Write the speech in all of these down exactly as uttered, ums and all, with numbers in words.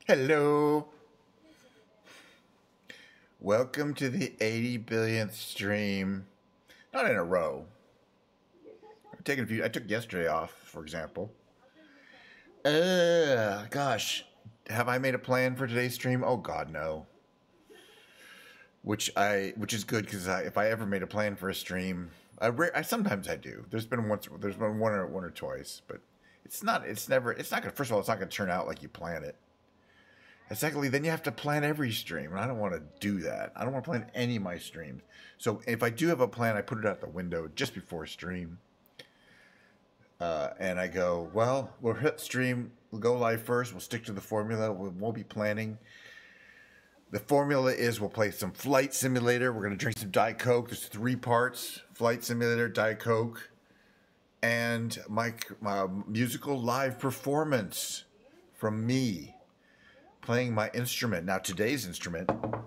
Hello. Welcome to the eighty billionth stream. Not in a row. I'm taking a few. I took yesterday off, for example. Uh, gosh, have I made a plan for today's stream? Oh God, no. Which I, which is good because I, if I ever made a plan for a stream, I, I sometimes I do. There's been once, there's been one or one or twice, but it's not. It's never. It's not gonna. First of all, it's not gonna turn out like you plan it. And secondly, then you have to plan every stream, and I don't want to do that. I don't want to plan any of my streams. So if I do have a plan, I put it out the window just before stream. Uh, and I go, well, we'll hit stream, we'll go live first, we'll stick to the formula, we won't be planning. The formula is we'll play some Flight Simulator, we're going to drink some Diet Coke, there's three parts, Flight Simulator, Diet Coke, and my, my musical live performance from me. Playing my instrument. Now, today's instrument, let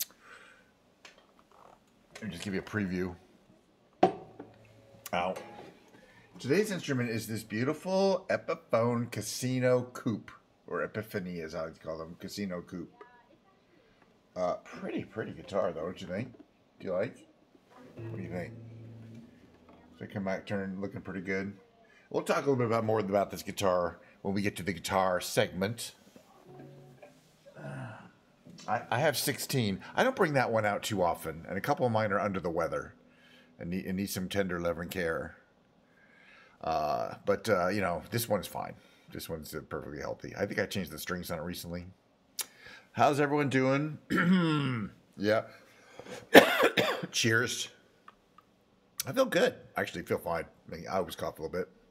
me just give you a preview. Ow. Today's instrument is this beautiful Epiphone Casino Coupe, or Epiphany as I like to call them, Casino Coupe. Uh, pretty, pretty guitar though, don't you think? Do you like? What do you think? So I come back, turn, looking pretty good. We'll talk a little bit about more about this guitar when we get to the guitar segment. I, I have sixteen. I don't bring that one out too often, and a couple of mine are under the weather and need, and need some tender love and care. Uh, but, uh, you know, this one's fine. This one's uh, perfectly healthy. I think I changed the strings on it recently. How's everyone doing? Yeah. Cheers. I feel good. Actually, feel fine. I, mean, I always cough a little bit.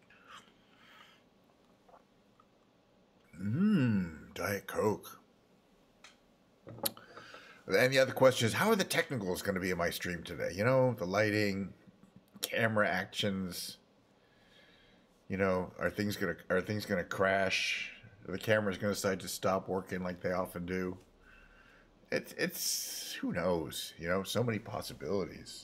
Mmm, Diet Coke. And the other question is, how are the technicals going to be in my stream today? You know, the lighting, camera actions. You know, are things gonna are things gonna crash? Are the cameras gonna decide to stop working like they often do? It's it's who knows? You know, so many possibilities.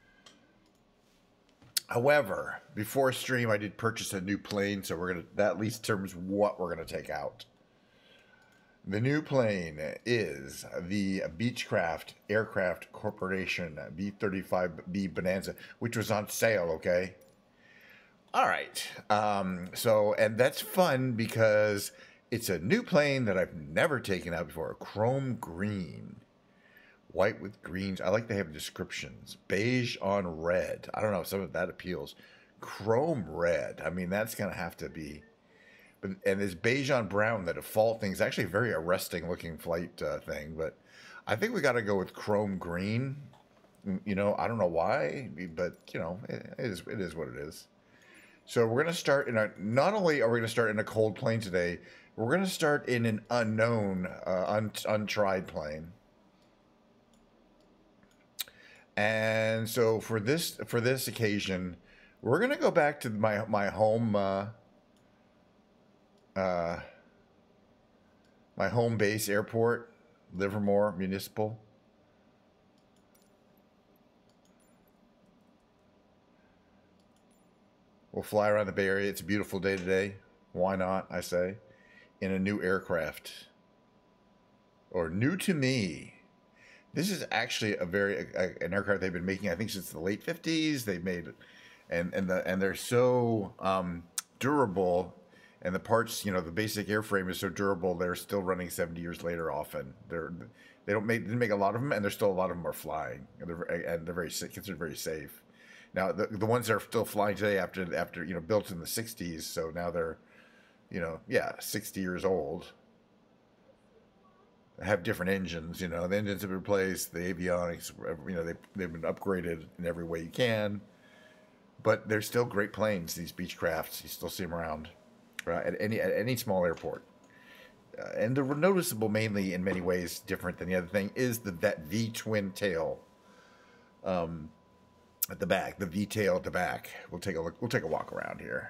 However, before stream, I did purchase a new plane, so we're gonna that at least determines what we're gonna take out. The new plane is the Beechcraft Aircraft Corporation B thirty-five B Bonanza, which was on sale, okay? All right. Um, so, and that's fun because it's a new plane that I've never taken out before. Chrome green. White with greens. I like they have descriptions. Beige on red. I don't know if some of that appeals. Chrome red. I mean, that's going to have to be... But, and this beige on brown, the default thing, is actually a very arresting looking flight uh, thing. But I think we got to go with chrome green. You know, I don't know why, but you know, it, it is it is what it is. So we're gonna start in a. Not only are we gonna start in a cold plane today, we're gonna start in an unknown, uh, un, untried plane. And so for this for this occasion, we're gonna go back to my my home. Uh, Uh, my home base airport, Livermore Municipal. We'll fly around the Bay Area. It's a beautiful day today. Why not, I say, in a new aircraft. Or new to me. This is actually a very a, an aircraft they've been making, I think, since the late fifties. They've made it, and and the and they're so um, durable. And the parts, you know, the basic airframe is so durable, they're still running seventy years later often. They're, they don't make, didn't make a lot of them, and there's still a lot of them are flying. And they're, and they're very considered very safe. Now, the, the ones that are still flying today after, after, you know, built in the sixties, so now they're, you know, yeah, sixty years old. They have different engines, you know. The engines have been replaced, the avionics, you know, they, they've been upgraded in every way you can. But they're still great planes, these Beechcrafts. You still see them around. Right, at any at any small airport, uh, and they're noticeable mainly in many ways different than the other thing is the that V twin tail, um, at the back, the V tail at the back. We'll take a look. We'll take a walk around here.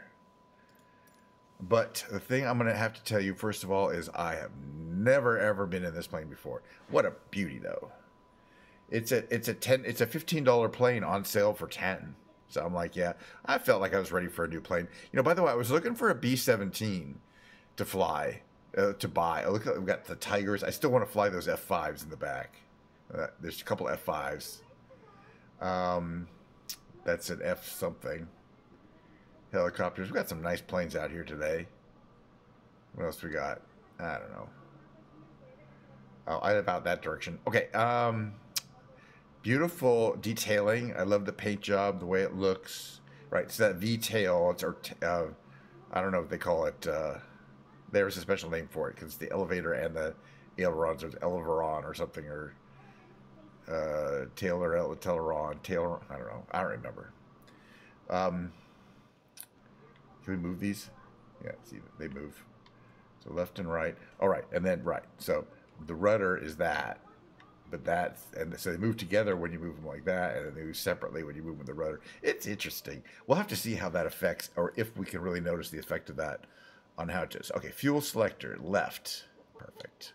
But the thing I'm going to have to tell you first of all is I have never ever been in this plane before. What a beauty though! It's a it's a ten it's a fifteen dollar plane on sale for ten. So I'm like, yeah, I felt like I was ready for a new plane. You know, by the way, I was looking for a B seventeen to fly uh, to buy. Oh, look, we've got the Tigers. I still want to fly those F fives in the back. Uh, there's a couple F fives. Um, that's an F something. Helicopters. We've got some nice planes out here today. What else we got? I don't know. Oh, I about that direction. Okay. Um, beautiful detailing. I love the paint job, the way it looks. Right. It's that V tail. It's or uh, I don't know what they call it. Uh, there's a special name for it because the elevator and the ailerons, or eleveron or something, or uh, Taylor, Teleron, Taylor. I don't know. I don't remember. Um, can we move these? Yeah. See, they move. So left and right. All right, and then right. So the rudder is that, but that's, and so they move together when you move them like that, and then they move separately when you move them with the rudder. It's interesting. We'll have to see how that affects, or if we can really notice the effect of that on how it is. Okay, fuel selector, left. Perfect.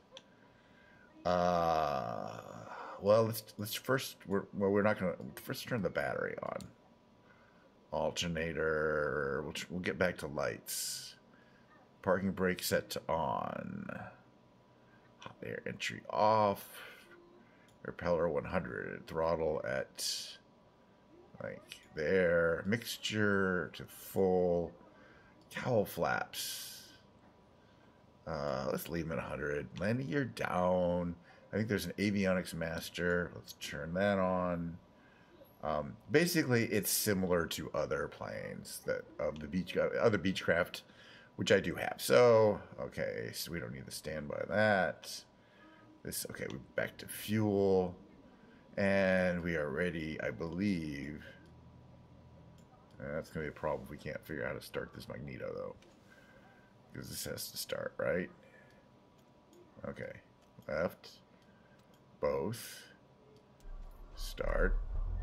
Uh, well, let's let's first, we're, well, we're not going to, first turn the battery on. Alternator, we'll, we'll get back to lights. Parking brake set to on. Hot air entry off. Repeller one hundred. Throttle at like there. Mixture to full. Cowl flaps. Uh, let's leave them at one hundred. Landing gear down. I think there's an avionics master. Let's turn that on. Um, basically, it's similar to other planes that of the beach, other Beechcraft, which I do have. So, okay, so we don't need to stand by that. This, okay, we're back to fuel. And we are ready, I believe. Uh, that's going to be a problem if we can't figure out how to start this magneto, though. Because this has to start, right? Okay, left. Both. Start.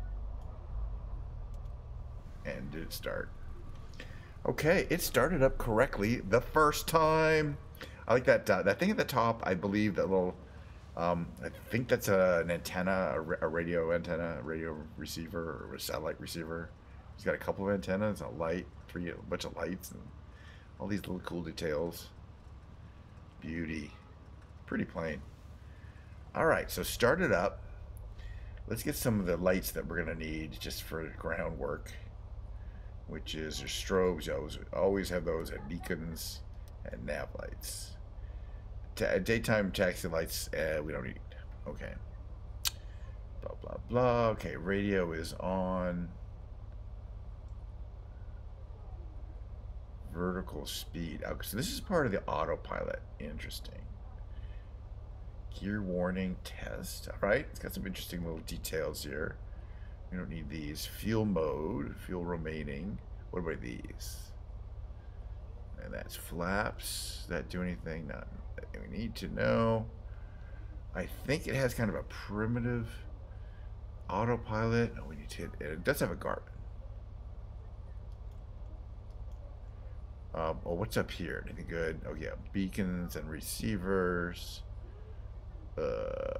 And did it start? Okay, it started up correctly the first time. I like that uh, that thing at the top. I believe that little, um, I think that's a, an antenna, a, a radio antenna, a radio receiver, or a satellite receiver. It's got a couple of antennas, a light, three, a bunch of lights, and all these little cool details. Beauty. Pretty plain. All right, so start it up. Let's get some of the lights that we're going to need just for groundwork, which is your strobes. You always, always have those, and beacons and nav lights. Ta daytime taxi lights, uh, we don't need. Okay. Blah, blah, blah. Okay, radio is on. Vertical speed. Okay, so this is part of the autopilot. Interesting. Gear warning test. All right, it's got some interesting little details here. We don't need these. Fuel mode, fuel remaining. What about these? And that's flaps. Does that do anything? Not that we need to know. I think it has kind of a primitive autopilot. Oh, we need to hit it. It does have a Garmin. Um, oh, what's up here? Anything good? Oh yeah, beacons and receivers. Uh,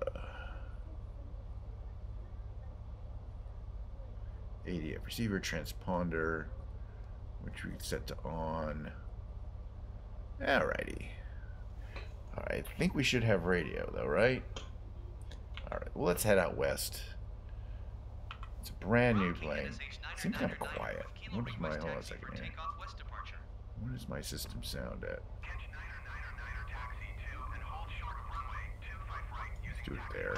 A D F receiver, transponder, which we set to on. Alrighty. Alright, I think we should have radio though, right? Alright, well, let's head out west. It's a brand new plane. It seems kind of quiet. What is my, hold on a second here. What is my system sound at? Let's do it there.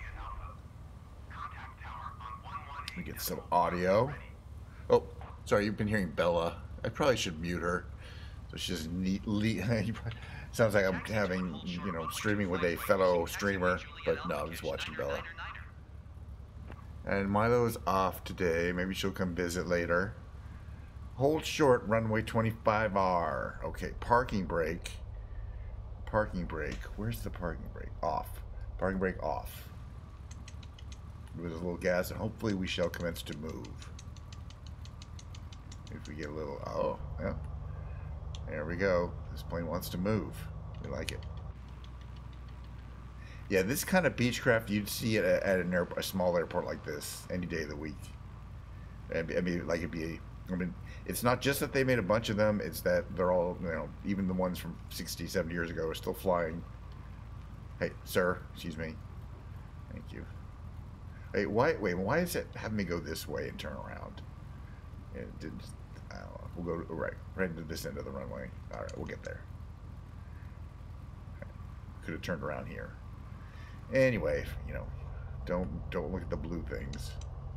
We get some audio. Oh, sorry, you've been hearing Bella. I probably should mute her. So she's neatly. Sounds like I'm having, you know, streaming with a fellow streamer, but no, I'm just watching Bella. And Milo is off today. Maybe she'll come visit later. Hold short, runway twenty-five R. Okay, parking brake. Parking brake. Where's the parking brake? Off. Parking brake off. With a little gas, and hopefully we shall commence to move. If we get a little, oh, yeah. There we go. This plane wants to move. We like it. Yeah, this kind of Beechcraft, you'd see it at an airport, a small airport like this any day of the week. I mean, like it'd be I mean, it's not just that they made a bunch of them, it's that they're all, you know, even the ones from sixty, seventy years ago are still flying. Hey, sir, excuse me. Thank you. Hey, why, wait, why is it having me go this way and turn around? It did, I don't know. We'll go, right, right into this end of the runway. All right, we'll get there. Could have turned around here. Anyway, you know, don't, don't look at the blue things.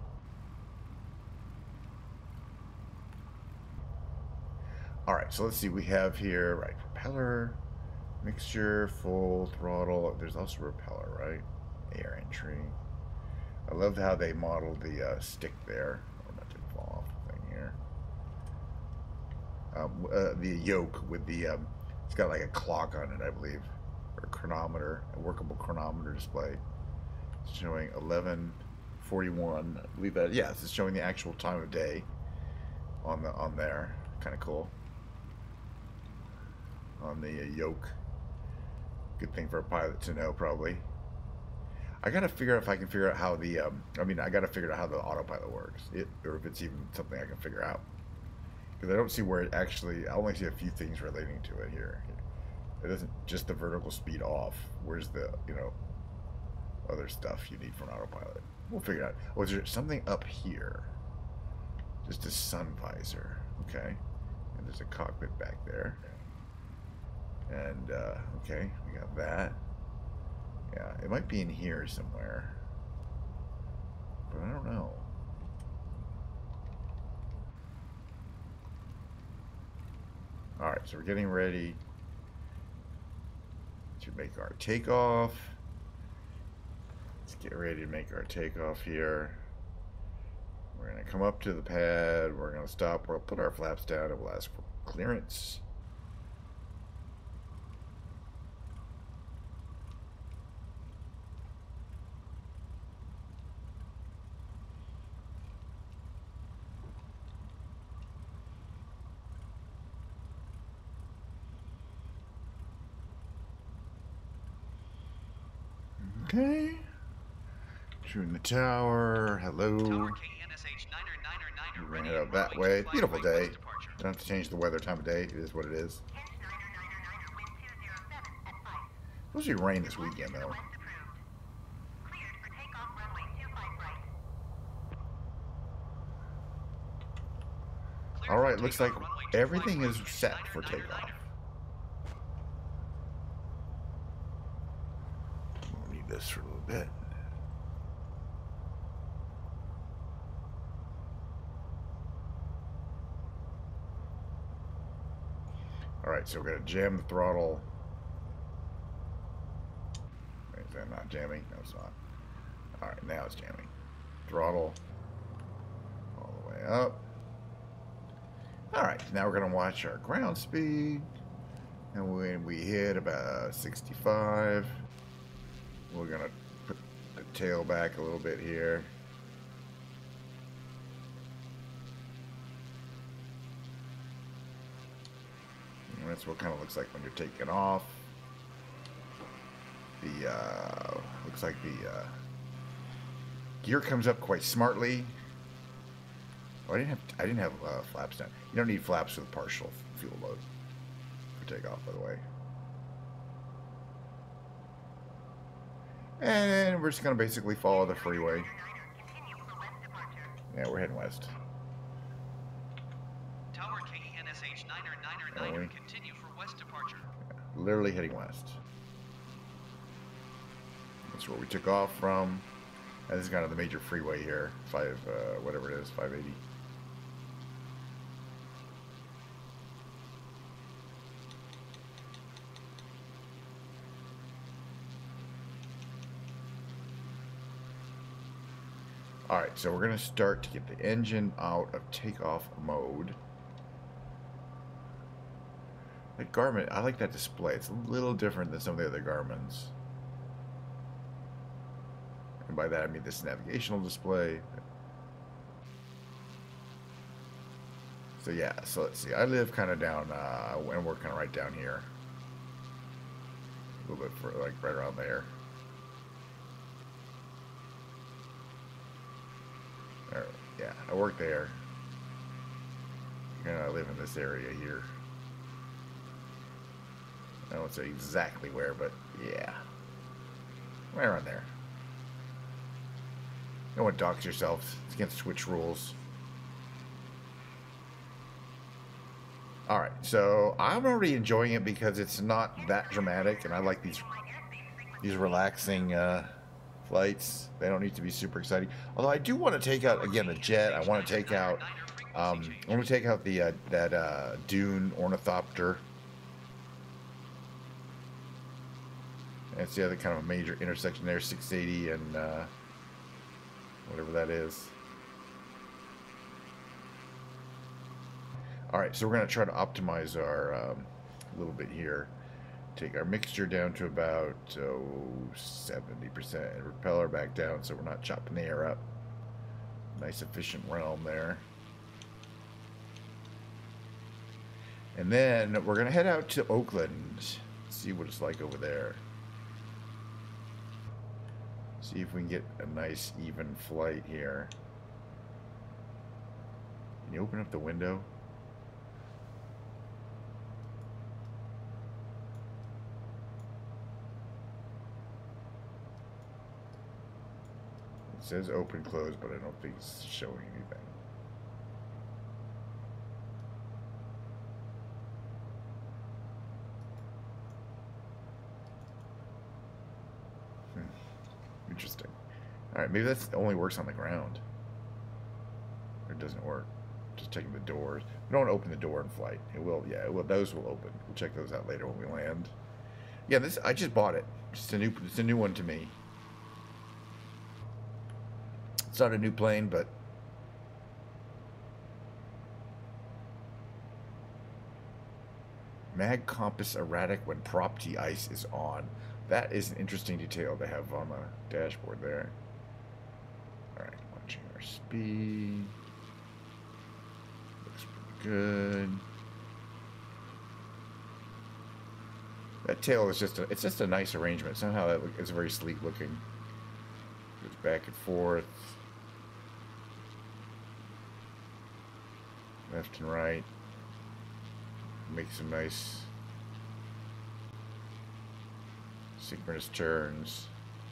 All right, so let's see. We have here, right, propeller, mixture, full throttle. There's also propeller, right? Air entry. I love how they modeled the uh, stick there. Oh, that didn't fall off the thing here. Um, uh, the yoke with the, um, it's got like a clock on it, I believe, or a chronometer, a workable chronometer display. It's showing eleven forty-one. I believe that, yes, it's showing the actual time of day on the on there. Kind of cool. On the uh, yoke. Good thing for a pilot to know, probably. I gotta figure out if I can figure out how the, um, I mean, I gotta figure out how the autopilot works, it, or if it's even something I can figure out. Because I don't see where it actually, I only see a few things relating to it here. It isn't just the vertical speed off. Where's the, you know, other stuff you need for an autopilot? We'll figure it out. Oh, is there something up here? Just a sun visor, okay. And there's a cockpit back there. And, uh, okay, we got that. Yeah, it might be in here somewhere. But I don't know. Alright, so we're getting ready to make our takeoff. Let's get ready to make our takeoff here. We're going to come up to the pad. We're going to stop. We'll put our flaps down and we'll ask for clearance. Okay. Shooting the tower. Hello. Tower K N S H niner niner niner. We're going to head up that way. Beautiful day. Don't have to change the weather time of day. It is what it is. Supposed to be rain this weekend, though. Alright, looks like everything is set for takeoff. We'll need this for a little bit. Alright, so we're going to jam the throttle. Wait, is that not jamming? No, it's not. Alright, now it's jamming. Throttle all the way up. Alright, now we're going to watch our ground speed. And when we hit about sixty-five, we're going to put the tail back a little bit here. And that's what it kind of looks like when you're taking off. The, uh, looks like the uh, gear comes up quite smartly. Oh, I didn't have, I didn't have uh, flaps down. You don't need flaps with partial fuel load for takeoff, by the way. And we're just going to basically follow the freeway. Yeah, we're heading west. Tower K N S H niner niner niner, continue for west departure. Yeah, literally heading west. That's where we took off from. And this is kind of the major freeway here. Five, uh, whatever it is, five eighty. Alright, so we're going to start to get the engine out of takeoff mode. That Garmin, I like that display. It's a little different than some of the other Garmins. And by that I mean this navigational display. So yeah, so let's see. I live kind of down, uh, and we're kind of right down here. A little bit for, like right around there. Or, yeah, I work there. You know, I live in this area here. I won't say exactly where, but yeah. Right around there. Don't want to dox yourself. It's against Twitch rules. Alright, so I'm already enjoying it because it's not that dramatic, and I like these these relaxing uh, flights. They don't need to be super exciting. Although I do want to take out, again, the jet. I want to take out, um, I want to take out the uh, that uh, Dune Ornithopter. That's the other kind of a major intersection there, six eighty and uh, whatever that is. Alright, so we're going to try to optimize our um, a little bit here. Take our mixture down to about oh, seventy percent and repeller back down so we're not chopping the air up. Nice efficient realm there. And then we're going to head out to Oakland. See what it's like over there. See if we can get a nice even flight here. Can you open up the window? It says open close, but I don't think it's showing anything. Hmm. Interesting. Alright, maybe that only works on the ground. Or it doesn't work. Just taking the doors. We don't want to open the door in flight. It will, yeah, it will, those will open. We'll check those out later when we land. Yeah, this I just bought it. It's a new, it's a new one to me. It's not a new plane, but mag compass erratic when prop T ice is on. That is an interesting detail to have on the dashboard there. Alright, watching our speed. Looks pretty good. That tail is just a, it's just a nice arrangement. Somehow that look, it's very sleek looking. Goes back and forth. Left and right. Make some nice synchronous turns.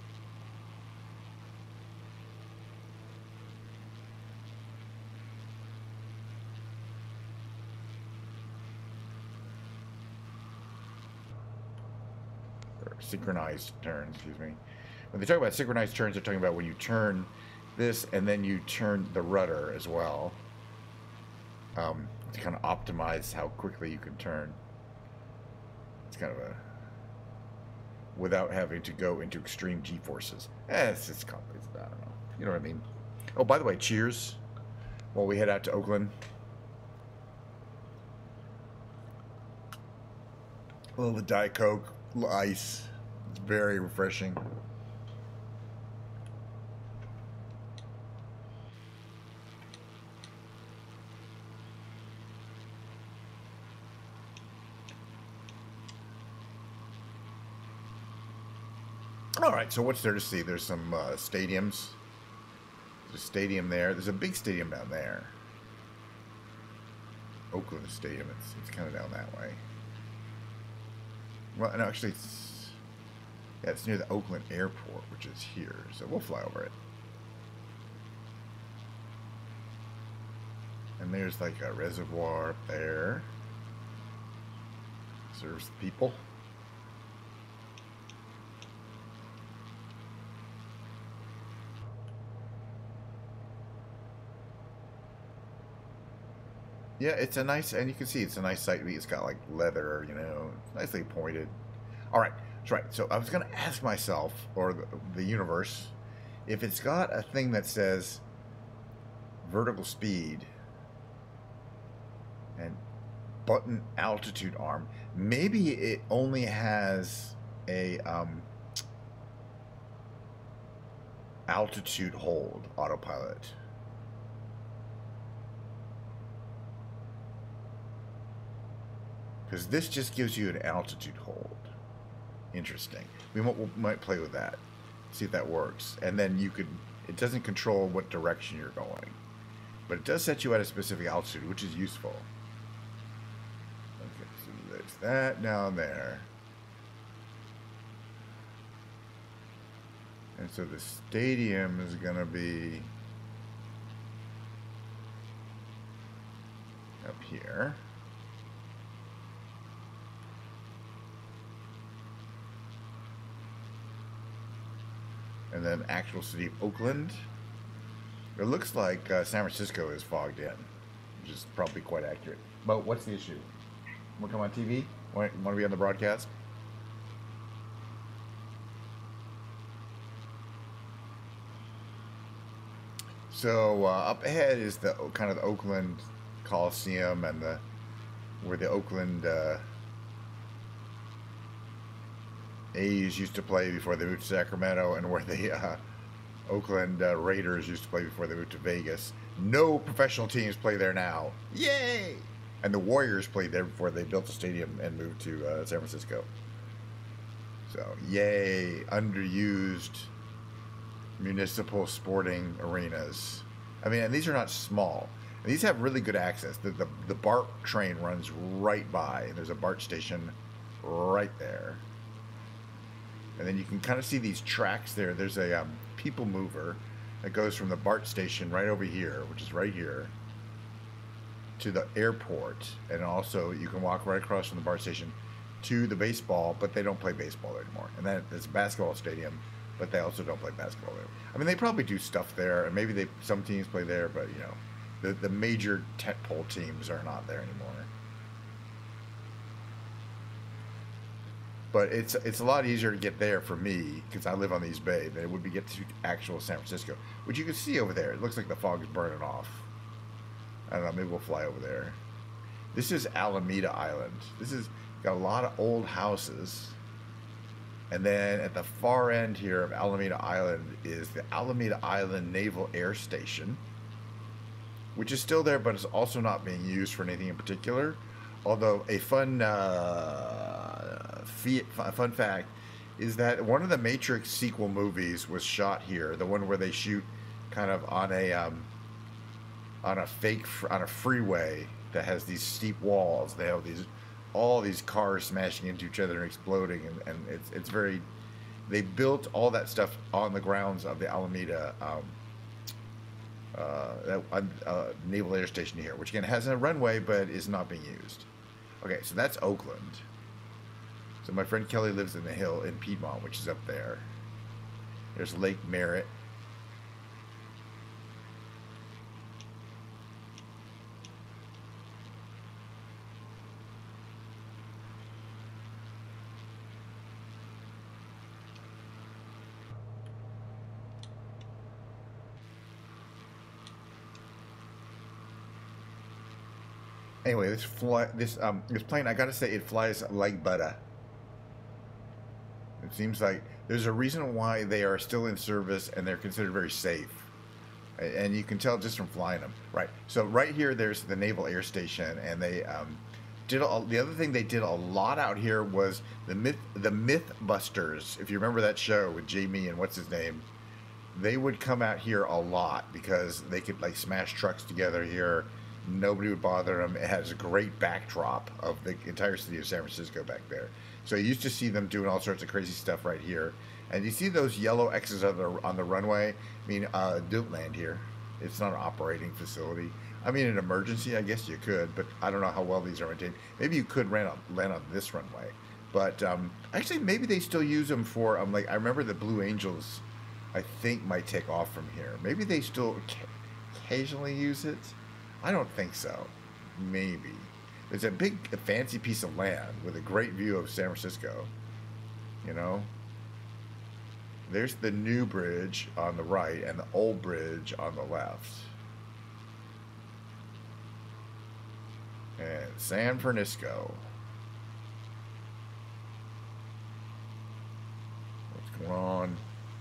Or synchronized turns, excuse me. When they talk about synchronized turns, they're talking about when you turn this and then you turn the rudder as well. Um, to kind of optimize how quickly you can turn. It's kind of a... without having to go into extreme G-forces. Eh, it's just complicated. I don't know. You know what I mean? Oh, by the way, cheers. While we head out to Oakland. A little Diet Coke, a little ice. It's very refreshing. All right, so what's there to see? There's some uh, stadiums. There's a stadium there. There's a big stadium down there. Oakland Stadium. It's, it's kind of down that way. Well, no, actually, it's, yeah, it's near the Oakland Airport, which is here. So we'll fly over it. And there's like a reservoir up there. Serves people. Yeah, it's a nice, and you can see it's a nice sight. It's got like leather, you know, nicely pointed. All right, that's right. So I was going to ask myself, or the, the universe, if it's got a thing that says vertical speed and button altitude arm, maybe it only has a um, altitude hold autopilot. Because this just gives you an altitude hold. Interesting. We might, we might play with that. See if that works. And then you could, it doesn't control what direction you're going. But it does set you at a specific altitude, which is useful. Fix that down there. And so the stadium is going to be up here. And then actual city of Oakland. It looks like uh, San Francisco is fogged in, which is probably quite accurate. But what's the issue? Want to come on T V? Want, want to be on the broadcast? So uh, up ahead is the kind of the Oakland Coliseum and the where the Oakland uh, A's used to play before they moved to Sacramento, and where the uh, Oakland uh, Raiders used to play before they moved to Vegas. No professional teams play there now. Yay! And the Warriors played there before they built the stadium and moved to uh, San Francisco. So, yay, underused municipal sporting arenas. I mean, and these are not small. And these have really good access. The, the, the BART train runs right by, and there's a BART station right there. And then you can kind of see these tracks there. There's a um, people mover that goes from the BART station right over here, which is right here, to the airport. And also you can walk right across from the BART station to the baseball, but they don't play baseball there anymore. And then it's a basketball stadium, but they also don't play basketball there. I mean, they probably do stuff there, and maybe they some teams play there, but you know, the, the major tentpole teams are not there anymore. But it's it's a lot easier to get there for me, because I live on the East Bay, than it would be get to actual San Francisco, which you can see over there. It looks like the fog is burning off. I don't know, maybe we'll fly over there. This is Alameda Island. This is got a lot of old houses. And then at the far end here of Alameda Island is the Alameda Island Naval Air Station, which is still there, but it's also not being used for anything in particular. Although a fun uh, fun fact is that one of the Matrix sequel movies was shot here. The one where they shoot kind of on a um, on a fake on a freeway that has these steep walls. They have these all these cars smashing into each other and exploding, and, and it's it's very. They built all that stuff on the grounds of the Alameda um, uh, that, uh, Naval Air Station here, which again has a runway but is not being used. Okay, so that's Oakland. So my friend Kelly lives in the hill in Piedmont, which is up there. There's Lake Merritt. Anyway, this fly, this um, this plane, I gotta say, it flies like butter. It seems like there's a reason why they are still in service and they're considered very safe, and you can tell just from flying them. Right. So right here, there's the Naval Air Station, and they um, did a, the other thing they did a lot out here was the myth, the MythBusters. If you remember that show with Jamie and what's his name, they would come out here a lot because they could like smash trucks together here. Nobody would bother them. It has a great backdrop of the entire city of San Francisco back there. So you used to see them doing all sorts of crazy stuff right here. And you see those yellow X's on the, on the runway? I mean, uh, don't land here. It's not an operating facility. I mean, an emergency, I guess you could, but I don't know how well these are maintained. Maybe you could land on, land on this runway. But um, actually, maybe they still use them for, um, like, I remember the Blue Angels, I think, might take off from here. Maybe they still occasionally use it. I don't think so. Maybe. There's a big, a fancy piece of land with a great view of San Francisco. You know? There's the new bridge on the right and the old bridge on the left. And San Francisco. What's going on?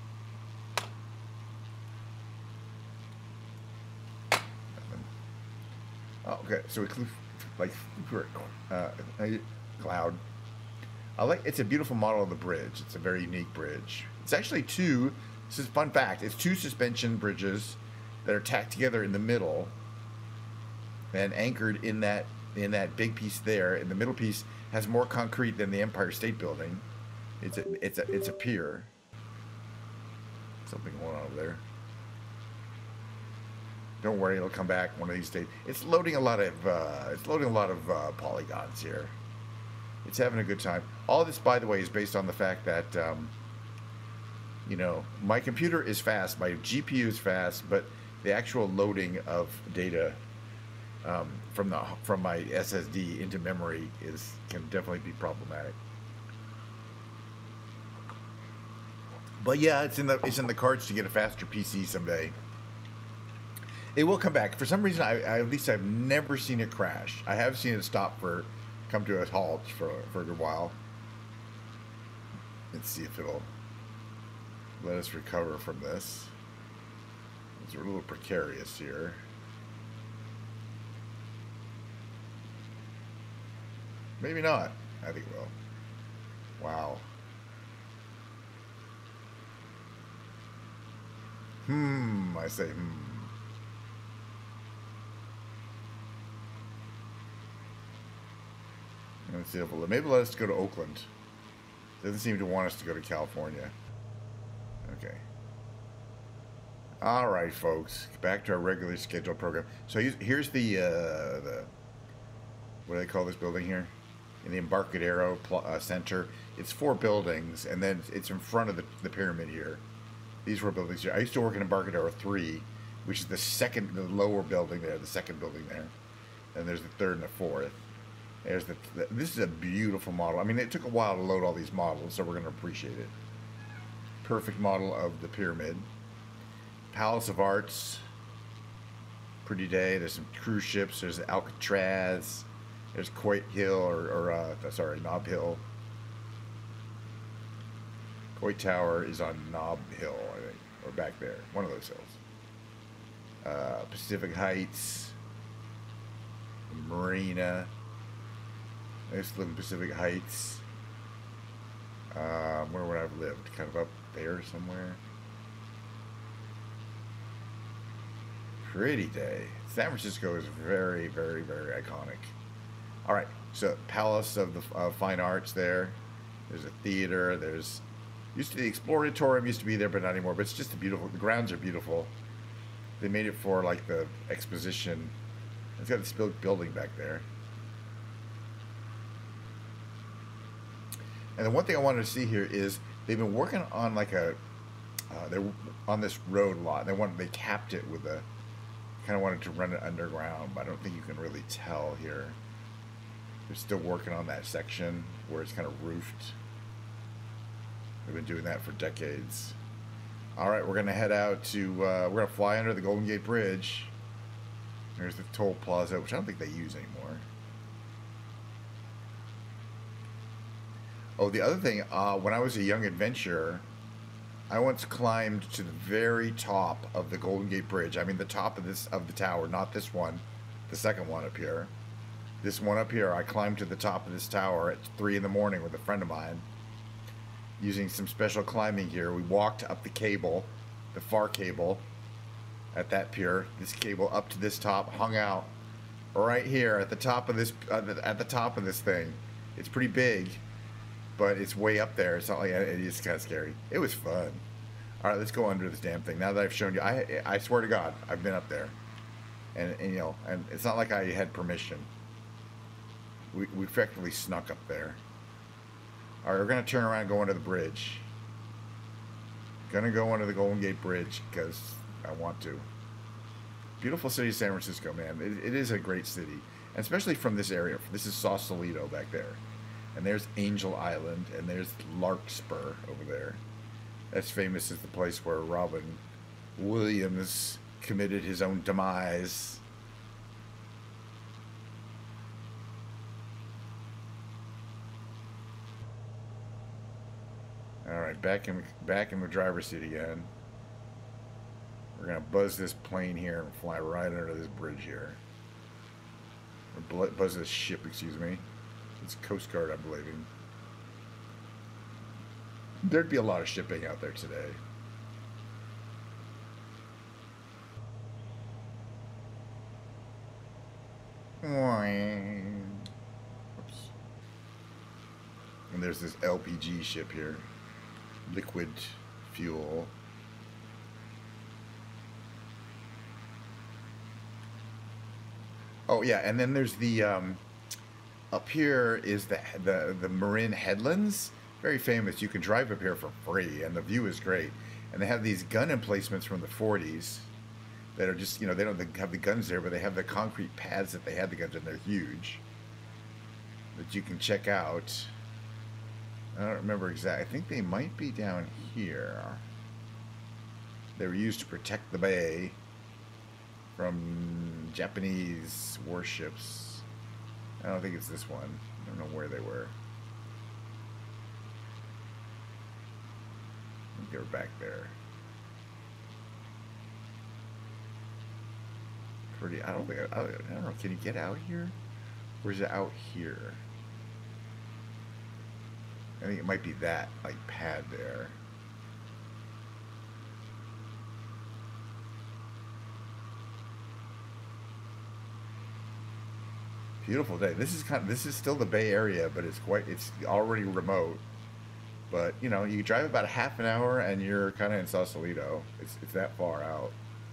Oh, okay, so we like uh, cloud. I like. It's a beautiful model of the bridge. It's a very unique bridge. It's actually two. This is a fun fact. It's two suspension bridges that are tacked together in the middle and anchored in that in that big piece there. And the middle piece has more concrete than the Empire State Building. It's a, it's a, it's a pier. Something going on over there. Don't worry, it'll come back one of these days. It's loading a lot of, uh, it's loading a lot of uh, polygons here. It's having a good time. All this, by the way, is based on the fact that, um, you know, my computer is fast, my G P U is fast, but the actual loading of data um, from the from my S S D into memory is can definitely be problematic. But yeah, it's in the it's in the cards to get a faster P C someday. It will come back. For some reason, I, I at least I've never seen it crash. I have seen it stop for, come to a halt for for a good while. Let's see if it'll let us recover from this. It's a little precarious here. Maybe not. I think it will. Wow. Hmm, I say hmm. Let's see if it'll, maybe let us go to Oakland. Doesn't seem to want us to go to California. Okay. All right, folks. Back to our regularly scheduled program. So here's the, uh, the what do they call this building here? In the Embarcadero uh, Center. It's four buildings, and then it's in front of the, the pyramid here. These were buildings here. I used to work in Embarcadero three, which is the second, the lower building there, the second building there. And there's the third and the fourth. There's the, the, this is a beautiful model. I mean, it took a while to load all these models, so we're going to appreciate it. Perfect model of the pyramid. Palace of Arts. Pretty day. There's some cruise ships. There's Alcatraz. There's Coit Hill, or, or uh, sorry, Nob Hill. Coit Tower is on Nob Hill, I think, or back there. One of those hills. Uh, Pacific Heights. Marina. I used to live in Pacific Heights. Uh, where would I have lived? Kind of up there somewhere. Pretty day. San Francisco is very, very, very iconic. All right, so Palace of the uh, Fine Arts there. There's a theater. There's used to the Exploratorium used to be there, but not anymore. But it's just a beautiful. The grounds are beautiful. They made it for like the exposition. It's got this building back there. And the one thing I wanted to see here is they've been working on like a, uh, they're on this road a lot. They wanted, they capped it with a, kind of wanted to run it underground, but I don't think you can really tell here. They're still working on that section where it's kind of roofed. They've been doing that for decades. All right, we're gonna head out to, uh, we're gonna fly under the Golden Gate Bridge. There's the toll plaza, which I don't think they use anymore. Oh, the other thing, uh, when I was a young adventurer, I once climbed to the very top of the Golden Gate Bridge. I mean, the top of this of the tower, not this one, the second one up here. This one up here, I climbed to the top of this tower at three in the morning with a friend of mine, using some special climbing gear. We walked up the cable, the far cable, at that pier. This cable up to this top, hung out right here at the top of this uh, at the top of this thing. It's pretty big. But it's way up there. It's not like it is kind of scary. It was fun. All right, let's go under this damn thing. Now that I've shown you, I I swear to God, I've been up there, and, and you know, and it's not like I had permission. We we effectively snuck up there. All right, we're gonna turn around and go under the bridge. Gonna go under the Golden Gate Bridge because I want to. Beautiful city of San Francisco, man. It, it is a great city, and especially from this area. This is Sausalito back there. And there's Angel Island, and there's Larkspur over there. That's famous as the place where Robin Williams committed his own demise. All right, back in back in the driver's seat again. We're gonna buzz this plane here and fly right under this bridge here. Or buzz this ship, excuse me. It's Coast Guard, I'm believing. There'd be a lot of shipping out there today. Oops. And there's this L P G ship here. Liquid fuel. Oh yeah, and then there's the um, up here is the the the Marin Headlands, very famous. You can drive up here for free, and the view is great. And they have these gun emplacements from the forties that are just, you know, they don't have the guns there, but they have the concrete pads that they had the guns in. They're huge that you can check out. I don't remember exactly. I think they might be down here. They were used to protect the bay from Japanese warships. I don't think it's this one. I don't know where they were. I think they were back there. Pretty. I don't think. I, I don't know. Can you get out here? Or is it out here? I think it might be that like pad there. Beautiful day. This is kind of, this is still the Bay Area, but it's quite, it's already remote. But you know, you drive about a half an hour and you're kind of in Sausalito. It's it's that far out.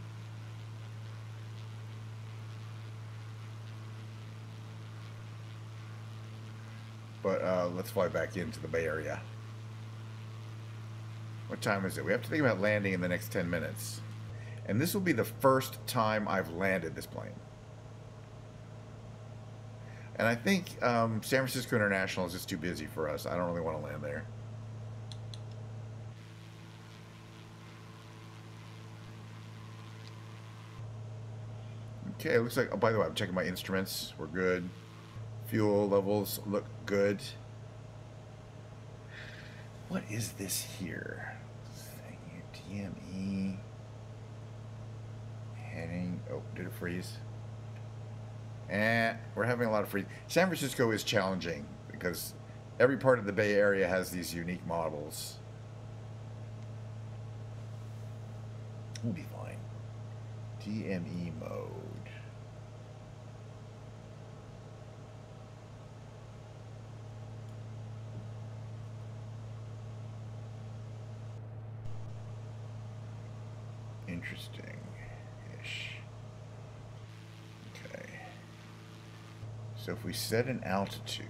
But uh, let's fly back into the Bay Area. What time is it? We have to think about landing in the next ten minutes. And this will be the first time I've landed this plane. And I think um, San Francisco International is just too busy for us. I don't really want to land there. Okay, it looks like, oh, by the way, I'm checking my instruments. We're good. Fuel levels look good. What is this here? D M E. Heading. Oh, did it freeze? And we're having a lot of freeze. San Francisco is challenging because every part of the Bay Area has these unique models. We'll be fine. D M E mode. Interesting-ish. Okay. So if we set an altitude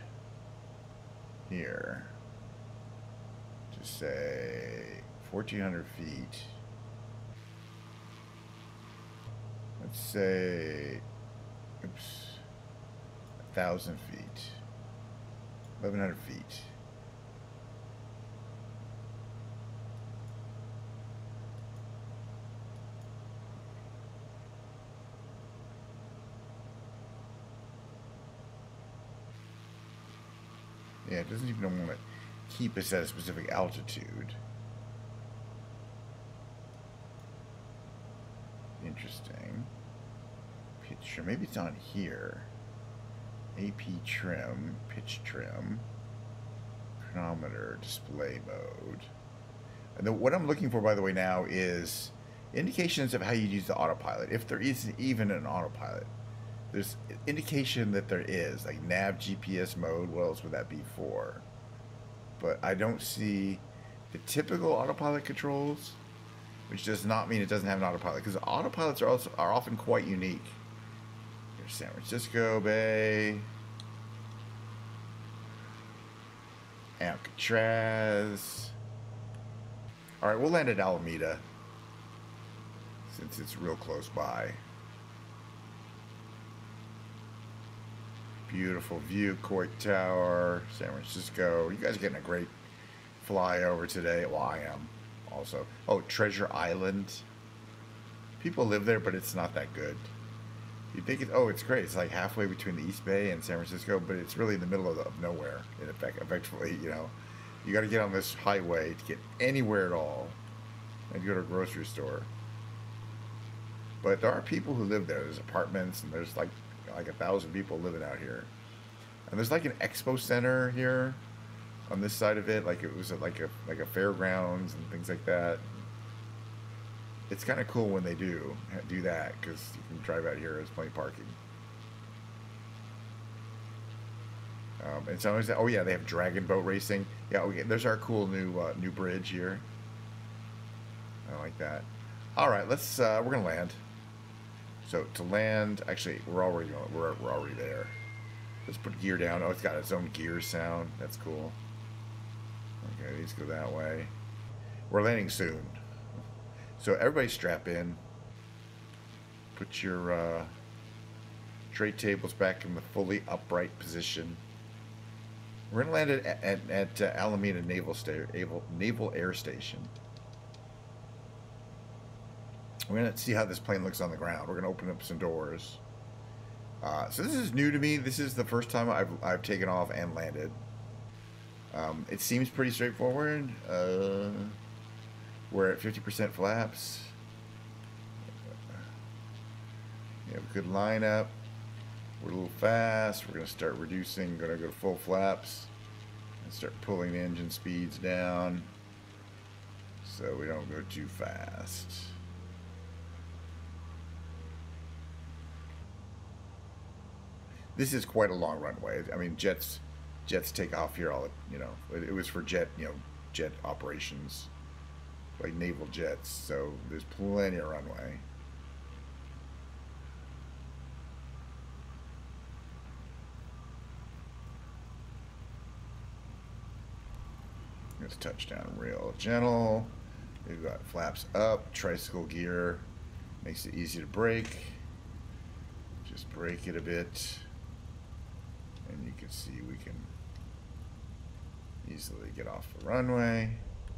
here to say fourteen hundred feet, let's say, oops, one thousand feet, eleven hundred feet. Yeah, it doesn't even want to keep us at a specific altitude. Interesting. Pitch trim. Maybe it's on here. A P trim. Pitch trim. Chronometer. Display mode. And the, what I'm looking for, by the way, now is indications of how you use the autopilot. If there isn't even an autopilot. There's indication that there is, like nav G P S mode. What else would that be for? But I don't see the typical autopilot controls, which does not mean it doesn't have an autopilot, because autopilots are also are often quite unique. Here's San Francisco Bay, Alcatraz. All right, we'll land at Alameda since it's real close by. Beautiful view, Coit Tower, San Francisco. You guys are getting a great flyover today. Well, I am also. Oh, Treasure Island. People live there, but it's not that good. You think it? Oh, it's great. It's like halfway between the East Bay and San Francisco, but it's really in the middle of, the, of nowhere. In effect, effectively, you know, you got to get on this highway to get anywhere at all, and go to a grocery store. But there are people who live there. There's apartments, and there's like. like a thousand people living out here, and there's like an expo center here on this side of it, like it was like a like a fairgrounds and things like that. It's kind of cool when they do do that, because you can drive out here. There's plenty of parking. Um, and so, oh yeah, they have dragon boat racing. Yeah, okay, there's our cool new uh, new bridge here. I like that. All right, let's. Uh, we're gonna land. So to land, actually, we're already we're we're already there. Let's put gear down. Oh, it's got its own gear sound. That's cool. Okay, these go that way. We're landing soon. So everybody strap in. Put your uh, tray tables back in the fully upright position. We're gonna land it at, at, at uh, Alameda Naval, Sta Naval Naval Air Station. We're gonna see how this plane looks on the ground. We're gonna open up some doors. Uh, so this is new to me. This is the first time I've I've taken off and landed. Um, it seems pretty straightforward. Uh, we're at fifty percent flaps. We have a good lineup. We're a little fast. We're going to start reducing. Going to go to full flaps and start pulling the engine speeds down so we don't go too fast. This is quite a long runway. I mean, jets jets take off here all, you know, it, it was for jet, you know, jet operations, like naval jets. So there's plenty of runway. Let's touch down real gentle. We've got flaps up, tricycle gear, makes it easy to brake. Just brake it a bit, and you can see we can easily get off the runway.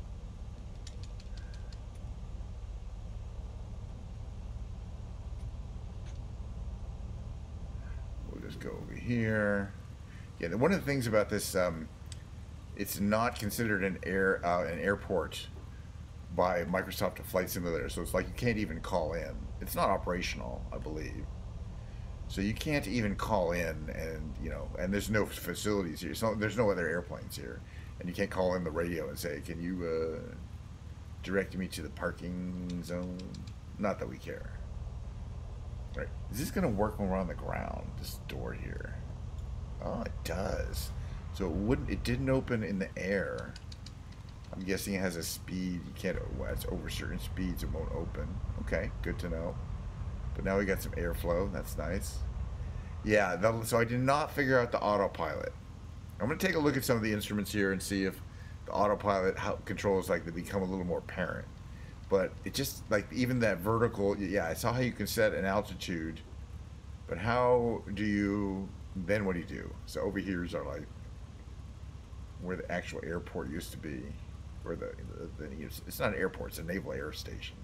We'll just go over here. Yeah, one of the things about this, um, it's not considered an air uh, an airport by Microsoft Flight Simulator, so it's like you can't even call in. It's not operational, I believe. So you can't even call in, and you know, and there's no facilities here. So there's no other airplanes here, and you can't call in the radio and say, "Can you uh, direct me to the parking zone?" Not that we care. Right? Is this gonna work when we're on the ground? This door here. Oh, it does. So it wouldn't. It didn't open in the air. I'm guessing it has a speed. You can't. Well, it's over certain speeds, it won't open. Okay, good to know. But now we got some airflow. That's nice. Yeah. That, so I did not figure out the autopilot. I'm gonna take a look at some of the instruments here and see if the autopilot how, controls like they become a little more apparent. But it just like even that vertical. Yeah, I saw how you can set an altitude. But how do you? Then what do you do? So over here's our like where the actual airport used to be, where the, the, the it's not an airport, it's a naval air station.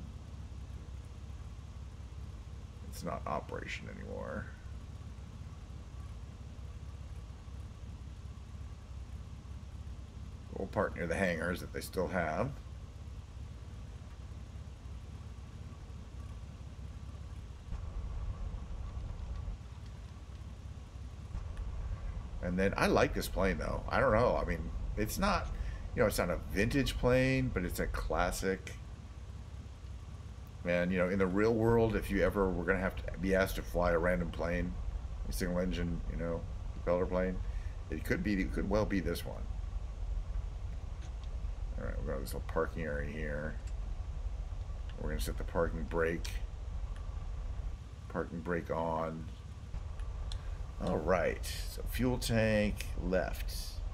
It's not operation anymore. We'll park near the hangars that they still have. And then I like this plane though. I don't know. I mean, it's not, you know, it's not a vintage plane, but it's a classic. Man, you know, in the real world, if you ever were going to have to be asked to fly a random plane, a single engine, you know, propeller plane, it could be, it could well be this one. All right, we're going to this little parking area here. We're going to set the parking brake. Parking brake on. All right, so fuel tank left.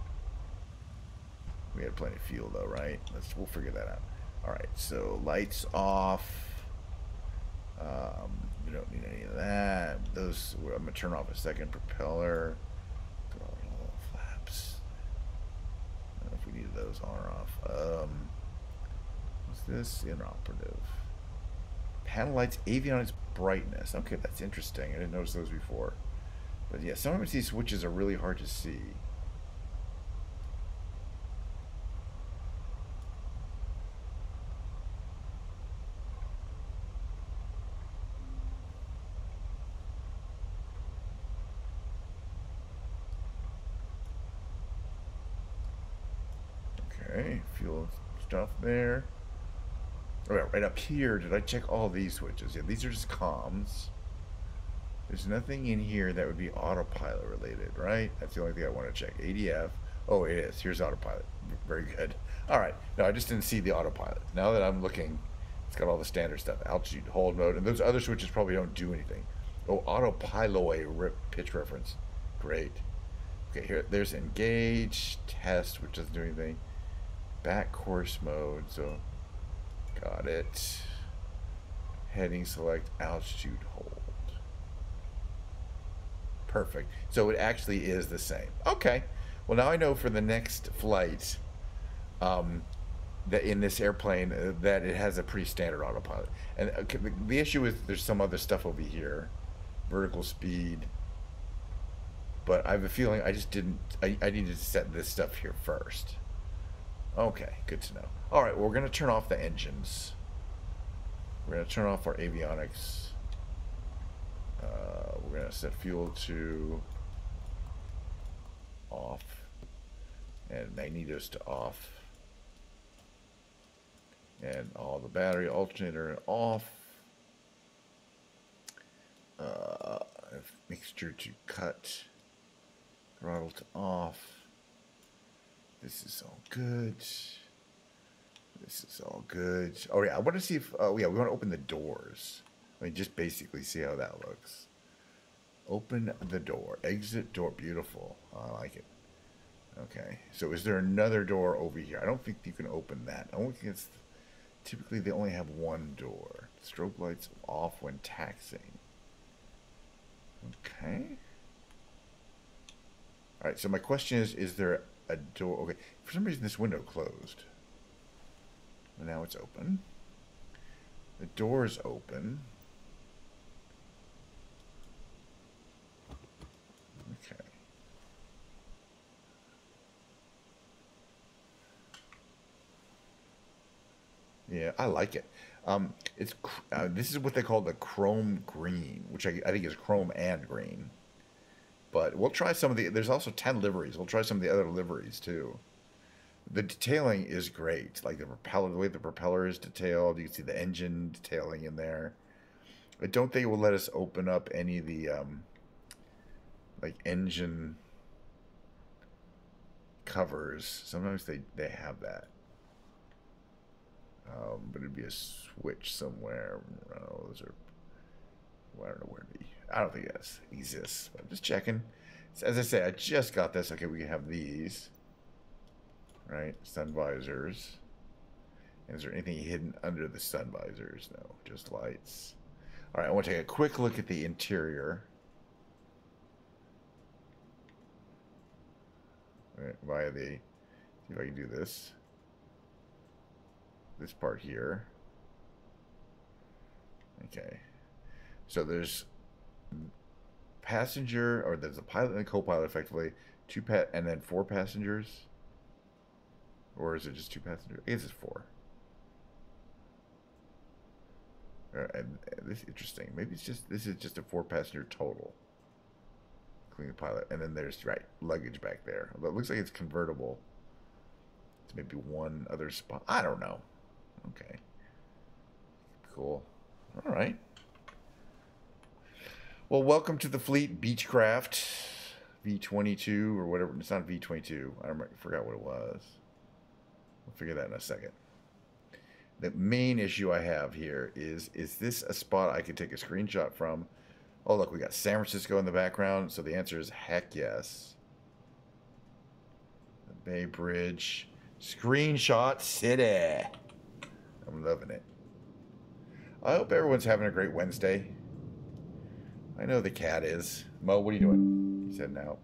We had plenty of fuel though, right? Let's we'll figure that out. All right, so lights off. Um, we don't need any of that. Those I'm gonna turn off a second propeller. Flaps. I don't know if we needed those on or off. Um, what's this? Inoperative. Panel lights, avionics brightness. Okay, that's interesting. I didn't notice those before. But yeah, sometimes these switches are really hard to see. Okay, fuel stuff there. Oh, yeah, right up here, did I check all these switches? Yeah, these are just comms. There's nothing in here that would be autopilot related, right? That's the only thing I want to check. A D F. Oh, it is. Here's autopilot. Very good. All right. No, I just didn't see the autopilot. Now that I'm looking, it's got all the standard stuff. Altitude, hold mode, and those other switches probably don't do anything. Oh, autopilot rip pitch reference. Great. Okay, here, there's engage, test, which doesn't do anything. Back course mode, so got it. Heading select, altitude hold. Perfect. So it actually is the same. Okay. Well, now I know for the next flight, um, that in this airplane, uh, that it has a pretty standard autopilot. And uh, the, the issue is there's some other stuff over here, vertical speed. But I have a feeling I just didn't. I, I needed to set this stuff here first. Okay, good to know. All right, well, we're gonna turn off the engines. We're gonna turn off our avionics. Uh, we're gonna set fuel to off and magnetos to off, and all the battery alternator off. Uh, mixture to cut. Throttle to off. This is all good. This is all good. Oh yeah, I want to see if. Oh yeah, we want to open the doors. I mean, just basically see how that looks. Open the door. Exit door. Beautiful. I like it. Okay. So is there another door over here? I don't think you can open that. I don't think it's. Typically, they only have one door. Strobe lights off when taxiing. Okay. All right. So my question is: is there a door? Okay. For some reason, this window closed. But now it's open. The door's open. Okay. Yeah, I like it. Um, it's uh, this is what they call the chrome green, which I, I think is chrome and green. But we'll try some of the. There's also ten liveries. We'll try some of the other liveries too. The detailing is great. Like the propeller, the way the propeller is detailed. You can see the engine detailing in there. I don't think it will let us open up any of the um, like engine covers. Sometimes they, they have that. Um, but it'd be a switch somewhere. Oh, those are. Well, I don't know where to be. I don't think that exists. I'm just checking. As I say, I just got this. Okay, we can have these. Right, sun visors. And is there anything hidden under the sun visors? No, just lights. All right, I want to take a quick look at the interior. Right, via the, see if I can do this. This part here. Okay. So there's passenger, or there's a pilot and a co-pilot effectively, two pa- and then four passengers. Or is it just two passengers? I guess it's four. Uh, and, and this is interesting. Maybe it's just this is just a four passenger total, including the pilot. And then there's right luggage back there. Although it looks like it's convertible. It's maybe one other spot. I don't know. Okay. Cool. All right. Well, welcome to the fleet, Beechcraft V twenty-two or whatever. It's not V twenty-two. I don't remember, I forgot what it was. We'll figure that in a second. The main issue I have here is, is this a spot I could take a screenshot from? Oh, look, we got San Francisco in the background. So the answer is heck yes. The Bay Bridge. Screenshot City. I'm loving it. I hope everyone's having a great Wednesday. I know the cat is. Mo, what are you doing? He said no.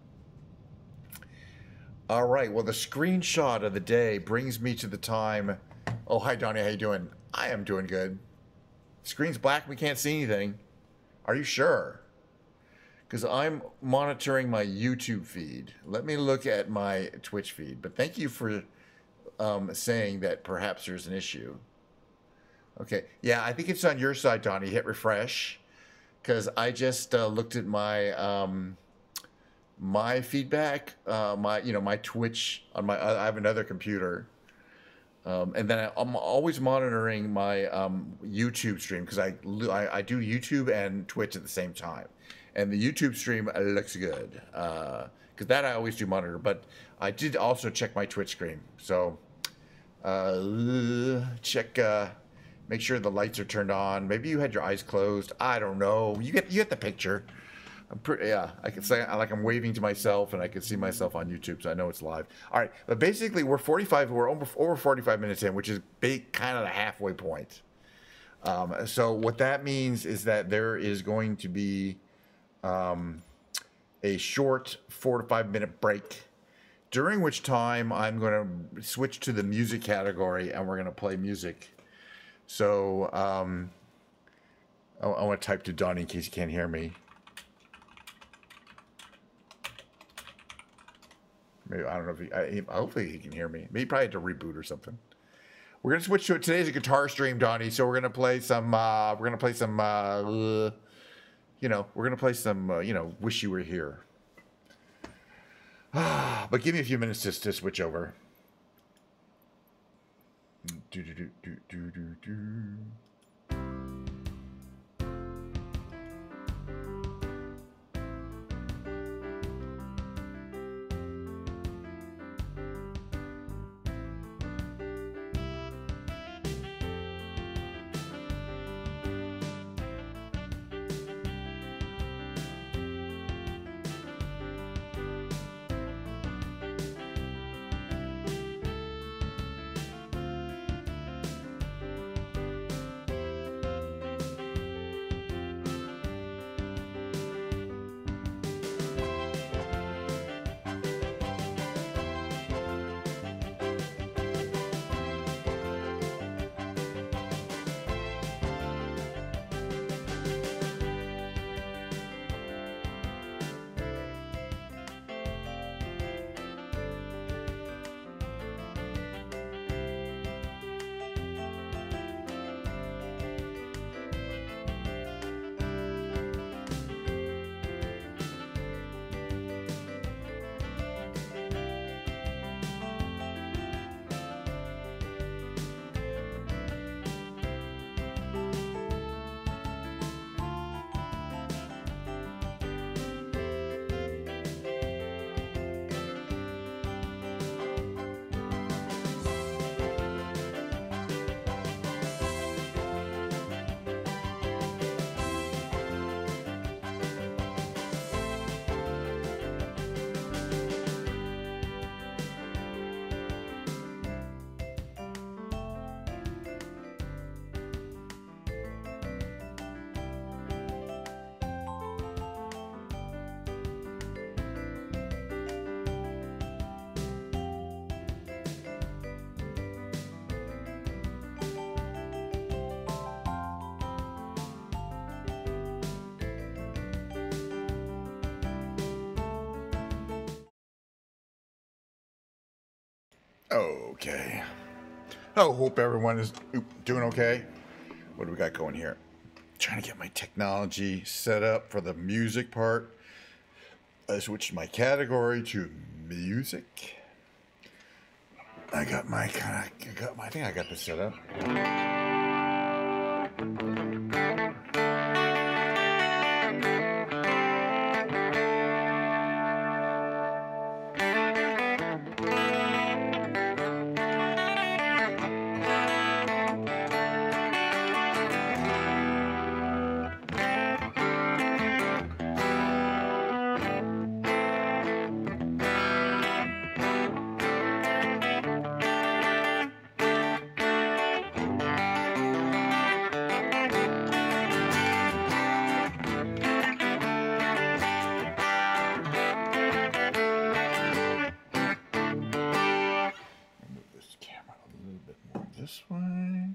All right, well, the screenshot of the day brings me to the time. Oh, hi, Donnie. How you doing? I am doing good. Screen's black. We can't see anything. Are you sure? Because I'm monitoring my YouTube feed. Let me look at my Twitch feed. But thank you for um, saying that perhaps there's an issue. Okay. Yeah, I think it's on your side, Donnie. Hit refresh. Because I just uh, looked at my... Um, my feedback, uh, my you know my Twitch on my I have another computer, um, and then I, I'm always monitoring my um, YouTube stream because I, I I do YouTube and Twitch at the same time, and the YouTube stream looks good. Uh, because that I always do monitor, but I did also check my Twitch stream. So uh, check, uh, make sure the lights are turned on. Maybe you had your eyes closed. I don't know. You get you get the picture. I'm pretty, yeah. I can say like I'm waving to myself, and I can see myself on YouTube, so I know it's live. All right, but basically we're forty-five. We're over over forty-five minutes in, which is big, kind of the halfway point. Um, so what that means is that there is going to be um, a short four to five minute break, during which time I'm going to switch to the music category, and we're going to play music. So um, I, I want to type to Donnie in case you can't hear me. Maybe, I don't know if he, I, hopefully he can hear me. Maybe he probably had to reboot or something. We're gonna switch to it. Today's a guitar stream, Donnie. So we're gonna play some. Uh, we're gonna play some. Uh, you know, we're gonna play some. Uh, you know, Wish You Were Here. But give me a few minutes just to switch over. Do do do do do do do. Okay. I hope everyone is doing okay. What do we got going here? Trying to get my technology set up for the music part. I switched my category to music. I got my kind of, I got my, I think I got this set up. This way. And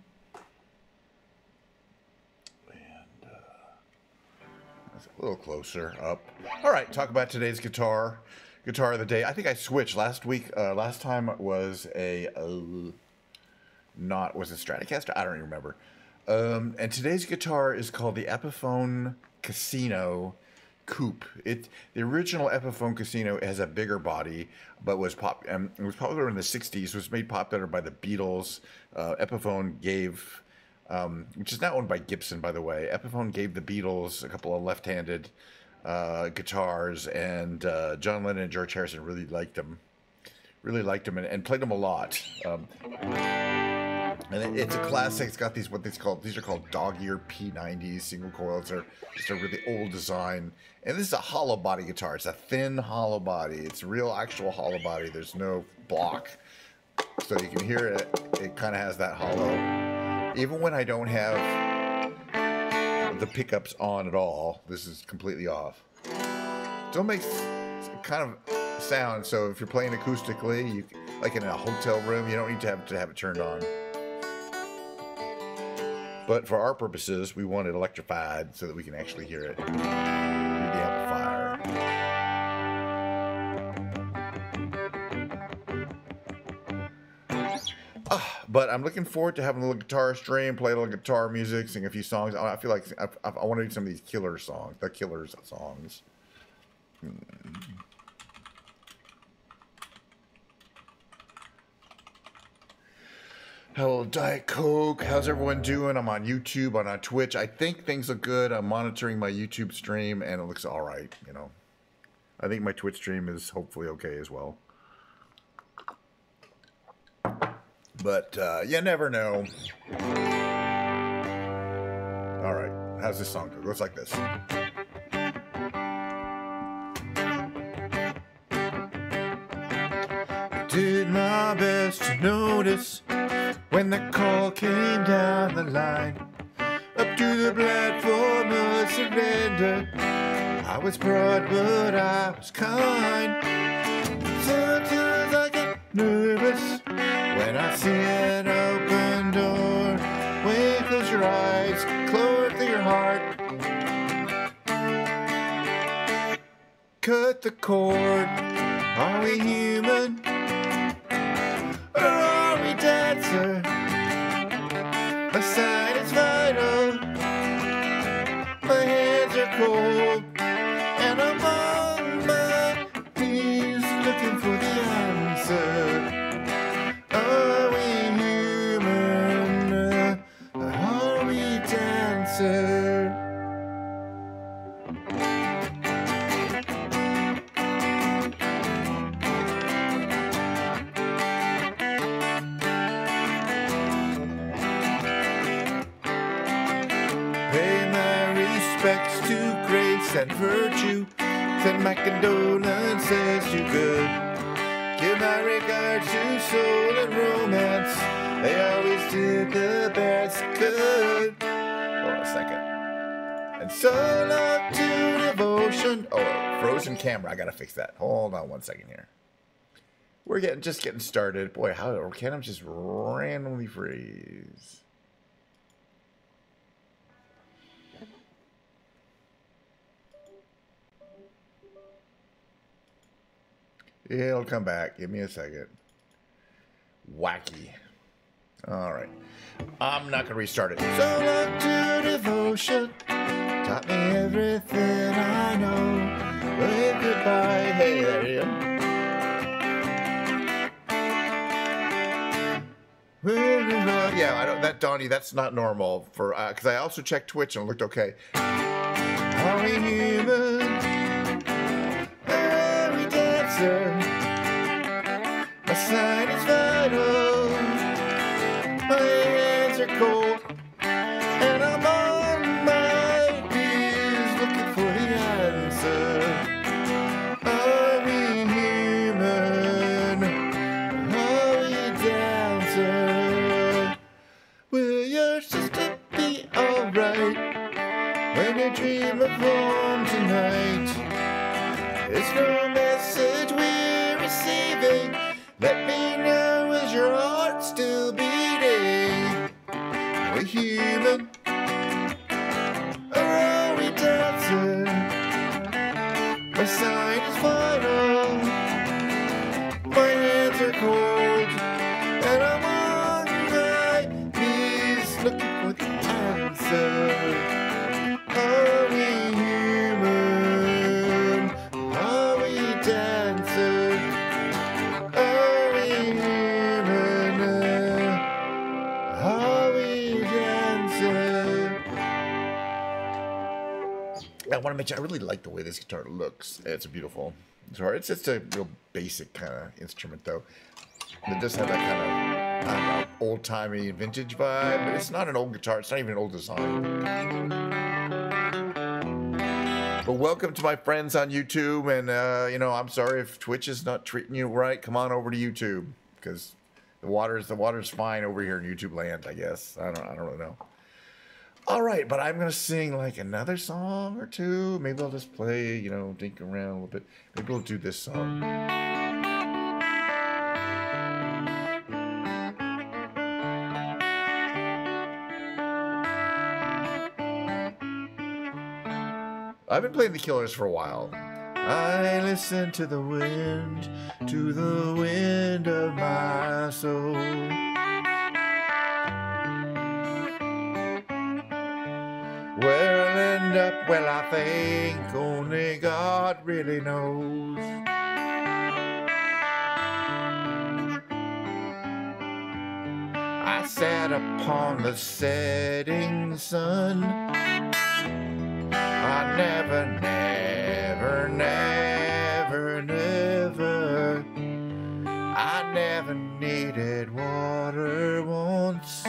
uh, that's a little closer up. All right, talk about today's guitar. Guitar of the day. I think I switched last week. Uh, last time was a uh, not was a Stratocaster. I don't even remember. Um, and today's guitar is called the Epiphone Casino Coupe. It the original Epiphone Casino has a bigger body, but was pop. Um, it was popular in the sixties. Was made popular by the Beatles. Uh, Epiphone gave, um, which is now owned by Gibson, by the way. Epiphone gave the Beatles a couple of left-handed uh, guitars, and uh, John Lennon and George Harrison really liked them, really liked them, and, and played them a lot. Um, and it, it's a classic. It's got these what these called these are called dog ear P nineties single coils. They're just a really old design, and this is a hollow body guitar. It's a thin hollow body. It's a real actual hollow body. There's no block, so you can hear it. It kind of has that hollow. Even when I don't have the pickups on at all, this is completely off. Still makes kind of sound. So if you're playing acoustically, you like in a hotel room, you don't need to have to have it turned on. But for our purposes, we want it electrified so that we can actually hear it through the amplifier. Uh, but I'm looking forward to having a little guitar stream, play a little guitar music, sing a few songs. I feel like I, I, I want to do some of these killer songs, the Killers songs. Hmm. Hello, Diet Coke. How's everyone doing? I'm on YouTube, I'm on Twitch. I think things look good. I'm monitoring my YouTube stream, and it looks all right, you know. I think my Twitch stream is hopefully okay as well. But uh, you never know. All right, how's this song go? It goes like this. I did my best to notice when the call came down the line, up to the platform of surrender. I was broad, but I was kind. Sometimes I get nervous when I see an open door. When you close your eyes, close to your heart. Cut the cord. Are we human? Or are we dancer? My side is vital. My hands are cold. And I'm on my knees looking for the answer. Are we human? Or are we dancer? Pay my respects to grace and virtue. Send my condolences to good. Give my regards to soul and romance. They always did the best could. Hold on a second. And so long to devotion. Oh, frozen camera. I gotta fix that. Hold on one second here. We're getting just getting started. Boy, how can I just randomly freeze? It'll come back. Give me a second. Wacky. All right. I'm not going to restart it. So long to devotion. Taught me everything I know. Wave goodbye. Hey, there you go. Yeah, I don't, that Donnie, that's not normal for because uh, I also checked Twitch and it looked okay. Are we human? Are we dancer? My side is vital. My hands are cold, and I'm on my knees looking for the answer. Are we human? Are we dancer? Will your sister be alright when you dream of home tonight? It's no message we're receiving. Let me know, is your heart still beating? Are we human? Or are we dancing? My sign is vital. My hands are cold. And I'm on my knees looking for the answer. Are we human? Are we dancing? Are we human? Are we dancing? I want to mention, I really like the way this guitar looks. It's beautiful. So it's just a real basic kind of instrument, though. It does have that kind of, I don't know, old-timey vintage vibe, but it's not an old guitar. It's not even an old design. But welcome to my friends on YouTube, and, uh, you know, I'm sorry if Twitch is not treating you right. Come on over to YouTube, because the water's, the water's fine over here in YouTube land, I guess. I don't, I don't really know. All right, but I'm going to sing like another song or two. Maybe I'll just play, you know, dink around a little bit. Maybe we'll do this song. I've been playing The Killers for a while. I listen to the wind, to the wind of my soul. Where I'll end up, well, I think only God really knows. I sat upon the setting sun. I never, never, never, never, I never needed water once.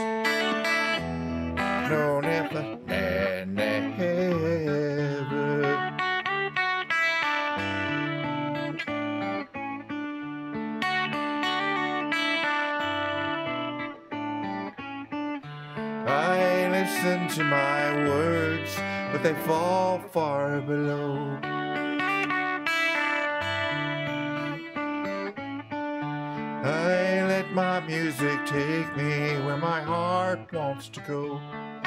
No, never, never, never. I listen to my words, but they fall far below. I let my music take me where my heart wants to go.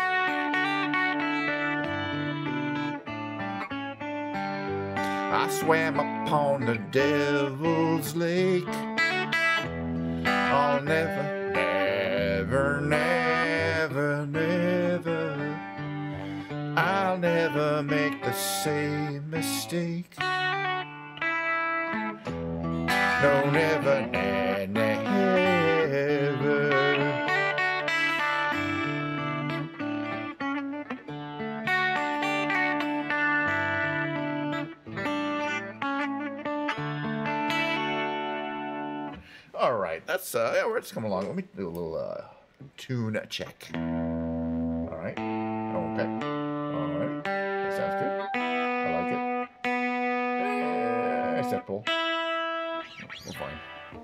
I swam upon the devil's lake. I'll never, never, never, never, I'll never make the same mistake. No, never, ne never. All right, that's uh, yeah, let's come along. Let me do a little uh, tune check. All right. Okay. All right. That sounds good. I like it. Eh, acceptable. We're fine.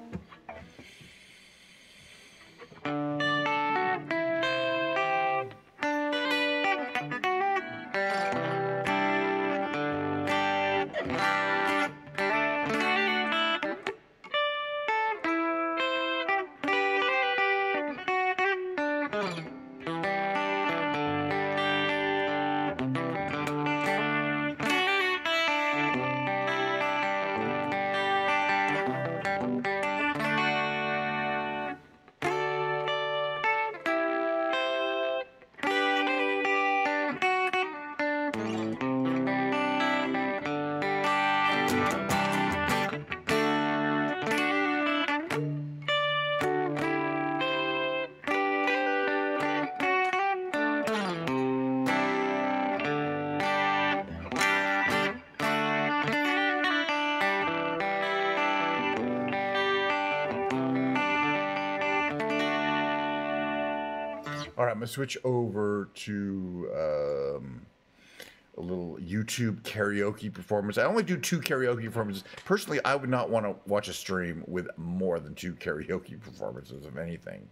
All right, I'm gonna switch over to um, a little YouTube karaoke performance. I only do two karaoke performances. Personally, I would not want to watch a stream with more than two karaoke performances of anything.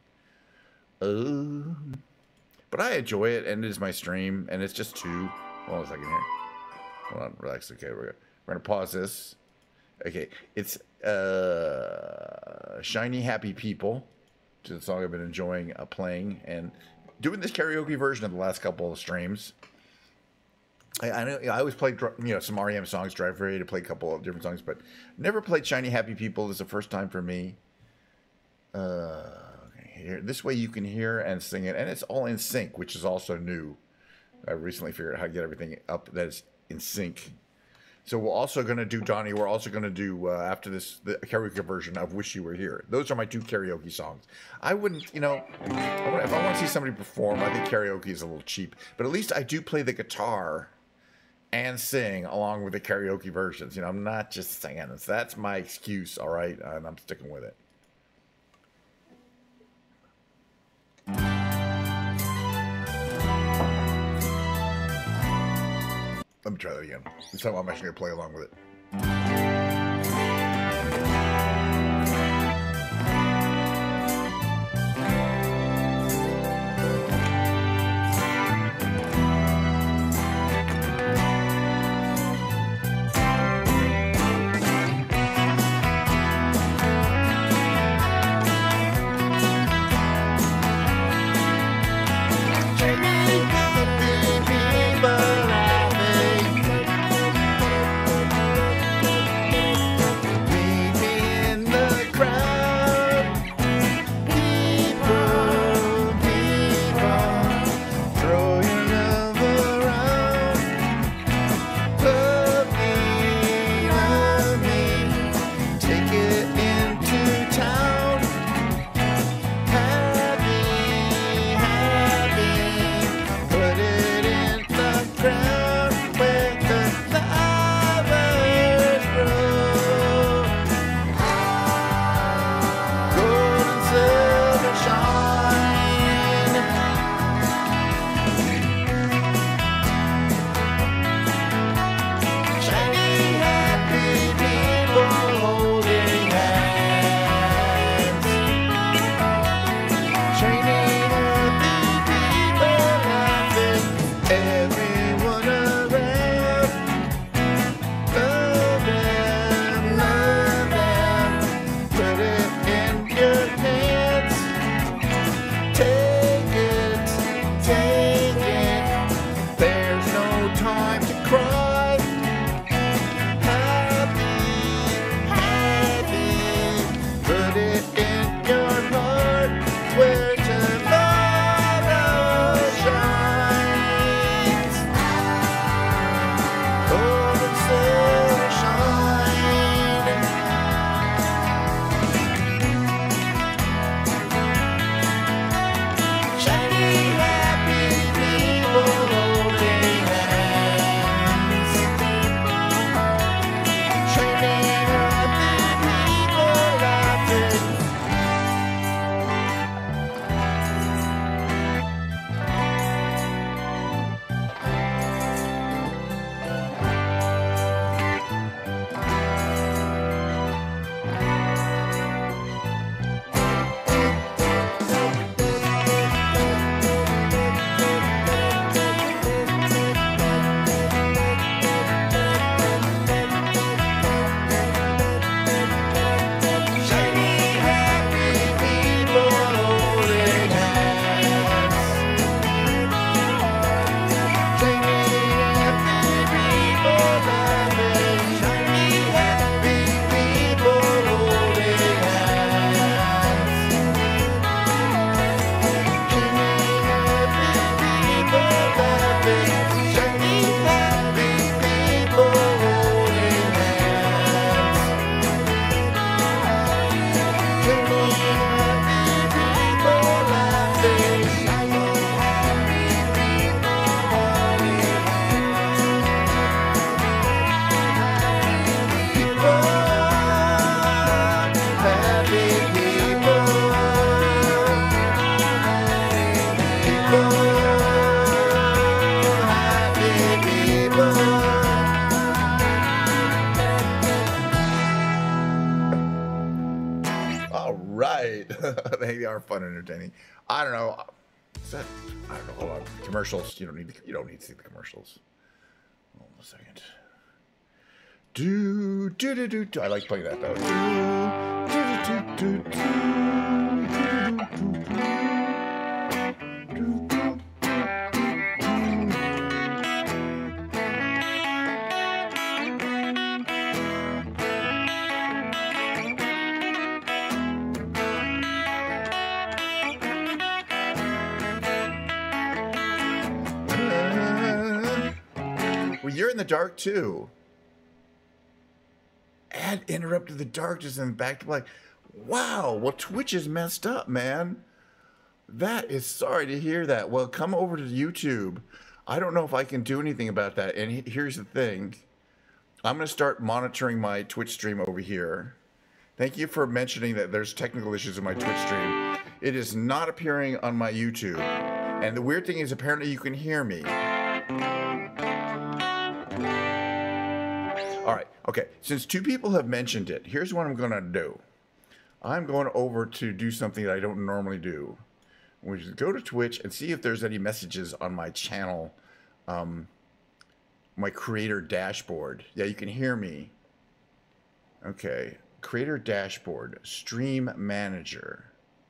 Um, but I enjoy it, and it is my stream, and it's just two. Hold on a second here. Hold on, relax. Okay, we're gonna, we're gonna pause this. Okay, it's uh, Shiny Happy People, which is a song I've been enjoying uh, playing and doing this karaoke version of the last couple of streams. I, I know I always played, you know, some R E M songs, Drive Ready to play a couple of different songs, but never played Shiny Happy People. This is the first time for me. Uh, here, this way you can hear and sing it, and it's all in sync, which is also new. I recently figured out how to get everything up that is in sync. So we're also going to do, Donnie, we're also going to do, uh, after this, the karaoke version of Wish You Were Here. Those are my two karaoke songs. I wouldn't, you know, if I want to see somebody perform, I think karaoke is a little cheap. But at least I do play the guitar and sing along with the karaoke versions. You know, I'm not just singing. So that's my excuse, all right? And I'm sticking with it. Let me try that again. This time I'm actually going to play along with it. They are fun and entertaining. I don't know. Is that, I don't know. Hold on. Commercials. You don't need. To, you don't need to see the commercials. Hold on a second. Do do do do do. I like playing that though. Do do do do do do do do. Well, you're in the dark too. Add interrupted the darkness and back to black. Wow, well, Twitch is messed up, man. That is sorry to hear that. Well, come over to YouTube. I don't know if I can do anything about that. And he- here's the thing. I'm going to start monitoring my Twitch stream over here. Thank you for mentioning that there's technical issues in my Twitch stream. It is not appearing on my YouTube. And the weird thing is apparently you can hear me. All right, okay. Since two people have mentioned it, here's what I'm going to do. I'm going over to do something that I don't normally do, which is go to Twitch and see if there's any messages on my channel, um, my creator dashboard. Yeah, you can hear me. Okay, creator dashboard, stream manager.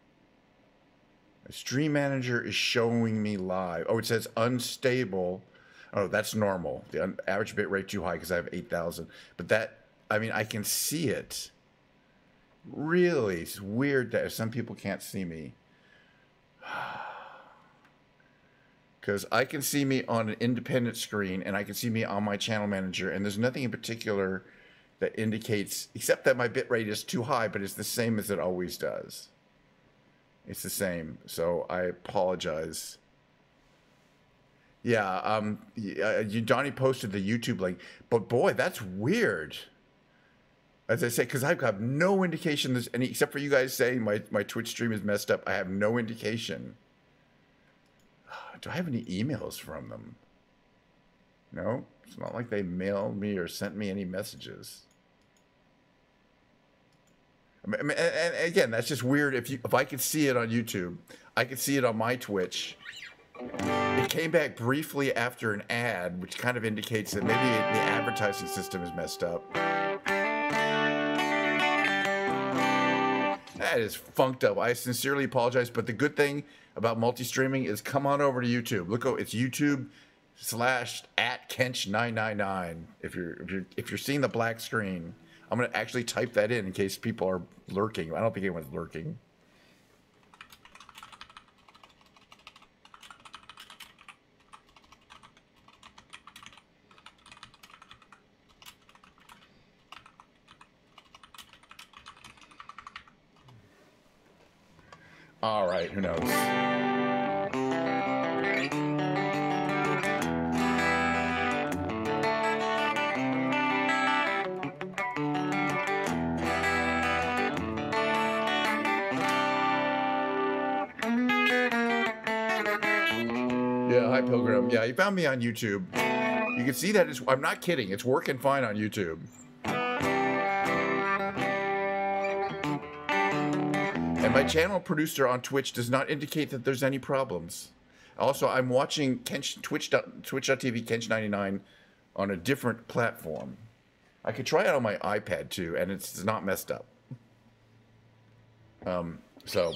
Stream manager is showing me live. Oh, it says unstable. Oh, that's normal. The average bit rate too high because I have eight thousand. But that, I mean, I can see it. Really, it's weird that some people can't see me. Because I can see me on an independent screen and I can see me on my channel manager. And there's nothing in particular that indicates, except that my bit rate is too high, but it's the same as it always does. It's the same. So I apologize. Yeah, um, uh, you, Donnie posted the YouTube link, but boy, that's weird. As I say, because I've got no indication there's any, except for you guys saying my, my Twitch stream is messed up. I have no indication. Do I have any emails from them? No, it's not like they mailed me or sent me any messages. I mean, and again, that's just weird. If you, if I could see it on YouTube, I could see it on my Twitch. It came back briefly after an ad, which kind of indicates that maybe the advertising system is messed up. That is funked up. I sincerely apologize, but the good thing about multi-streaming is come on over to YouTube. Look, it's YouTube slash at Kench nine nine nine. If you're if you're if you're seeing the black screen, I'm gonna actually type that in in case people are lurking. I don't think anyone's lurking. All right, who knows? Yeah, hi Pilgrim. Yeah, you found me on YouTube. You can see that it's, I'm not kidding. It's working fine on YouTube. And my channel producer on Twitch does not indicate that there's any problems. Also, I'm watching Kench, Twitch, Twitch.tv Kench ninety-nine on a different platform. I could try it on my iPad too, and it's not messed up. Um, so...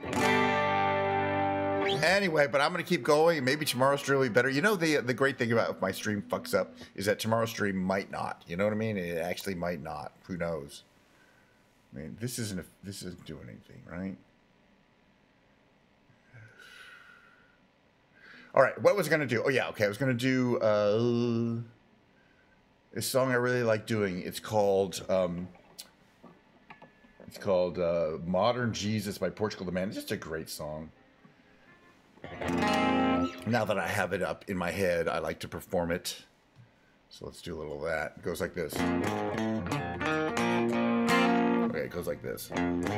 Anyway, but I'm going to keep going. Maybe tomorrow's stream will be better. You know, the the great thing about if my stream fucks up is that tomorrow's stream might not. You know what I mean? It actually might not. Who knows? I mean, this isn't a, this isn't doing anything, right? All right, what was I going to do? Oh, yeah, okay. I was going to do uh, this song I really like doing. It's called... Um, it's called uh, Modern Jesus by Portugal the Man. It's just a great song. Now that I have it up in my head, I like to perform it. So let's do a little of that. It goes like this. Okay, it goes like this.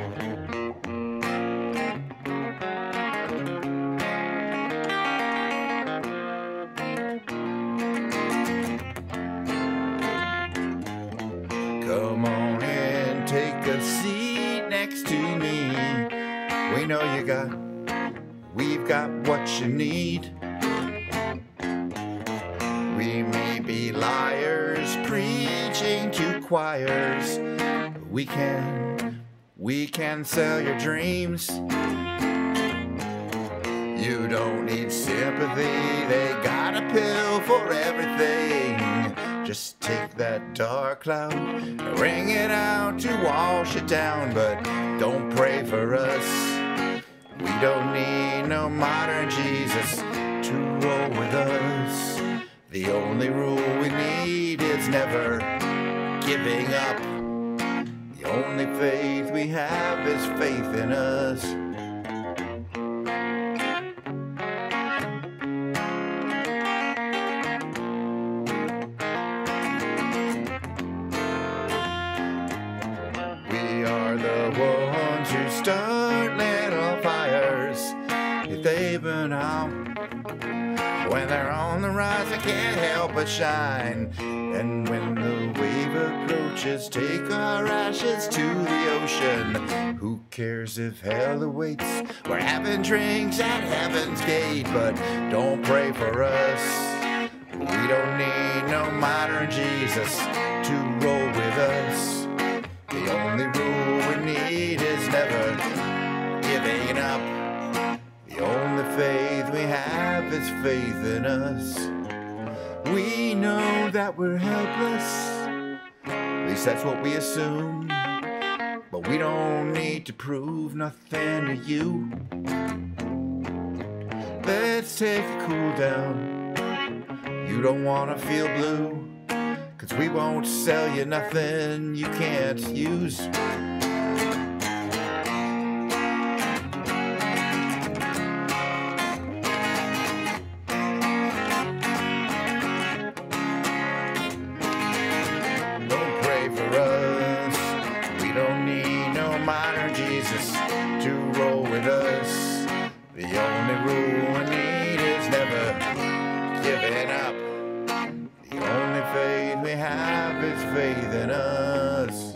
Come on and take a seat next to me. We know you got... We've got what you need. We may be liars preaching to choirs. We can, we can sell your dreams. You don't need sympathy. They got a pill for everything. Just take that dark cloud, bring it out to wash it down. But don't pray for us. We don't need no modern Jesus to roll with us. The only rule we need is never giving up. The only faith we have is faith in us. if they burn out. When they're on the rise, I can't help but shine. And when the wave approaches, take our ashes to the ocean. Who cares if hell awaits? We're having drinks at heaven's gate, but don't pray for us. We don't need no modern Jesus to roll with us. The only rule we need is never giving up. The only faith we have is faith in us. We know that we're helpless, at least that's what we assume. But we don't need to prove nothing to you. Let's take a cool down. You don't wanna feel blue, 'cause we won't sell you nothing you can't use. Don't pray for us. We don't need no modern Jesus to roll with us. The only rule we need is never giving up. The only faith we have is faith in us.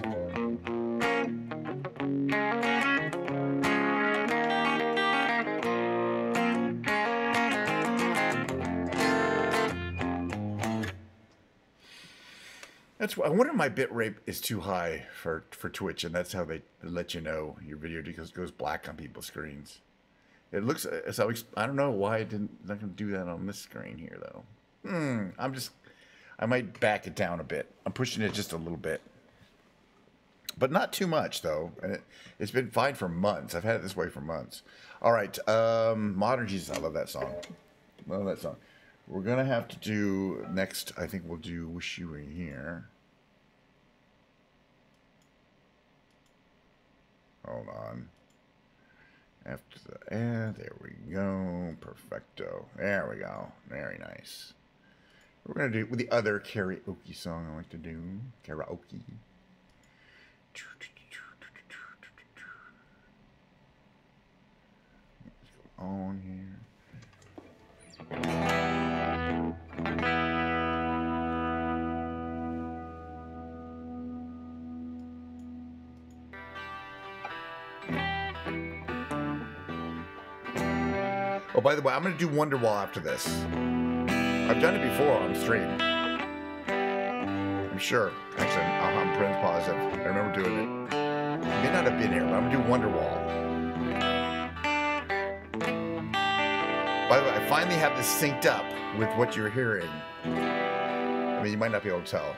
That's why I wonder if my bit rate is too high for, for Twitch, and that's how they let you know your video goes goes black on people's screens. It looks so I don't know why I didn't not gonna do that on this screen here though. Hmm, I'm just I might back it down a bit. I'm pushing it just a little bit, but not too much though. And it it's been fine for months. I've had it this way for months. All right, um, Modern Jesus. I love that song. Love that song. We're gonna have to do next. I think we'll do Wish You Were Here. Hold on. After the and there we go. Perfecto. There we go. Very nice. We're gonna do with the other karaoke song I like to do. Karaoke. Let's go on here. Oh, by the way, I'm going to do Wonderwall after this. I've done it before on stream. I'm sure. Actually, I'm, I'm pretty positive. I remember doing it. I may not have been here, but I'm going to do Wonderwall. By the way, I finally have this synced up with what you're hearing. I mean, you might not be able to tell.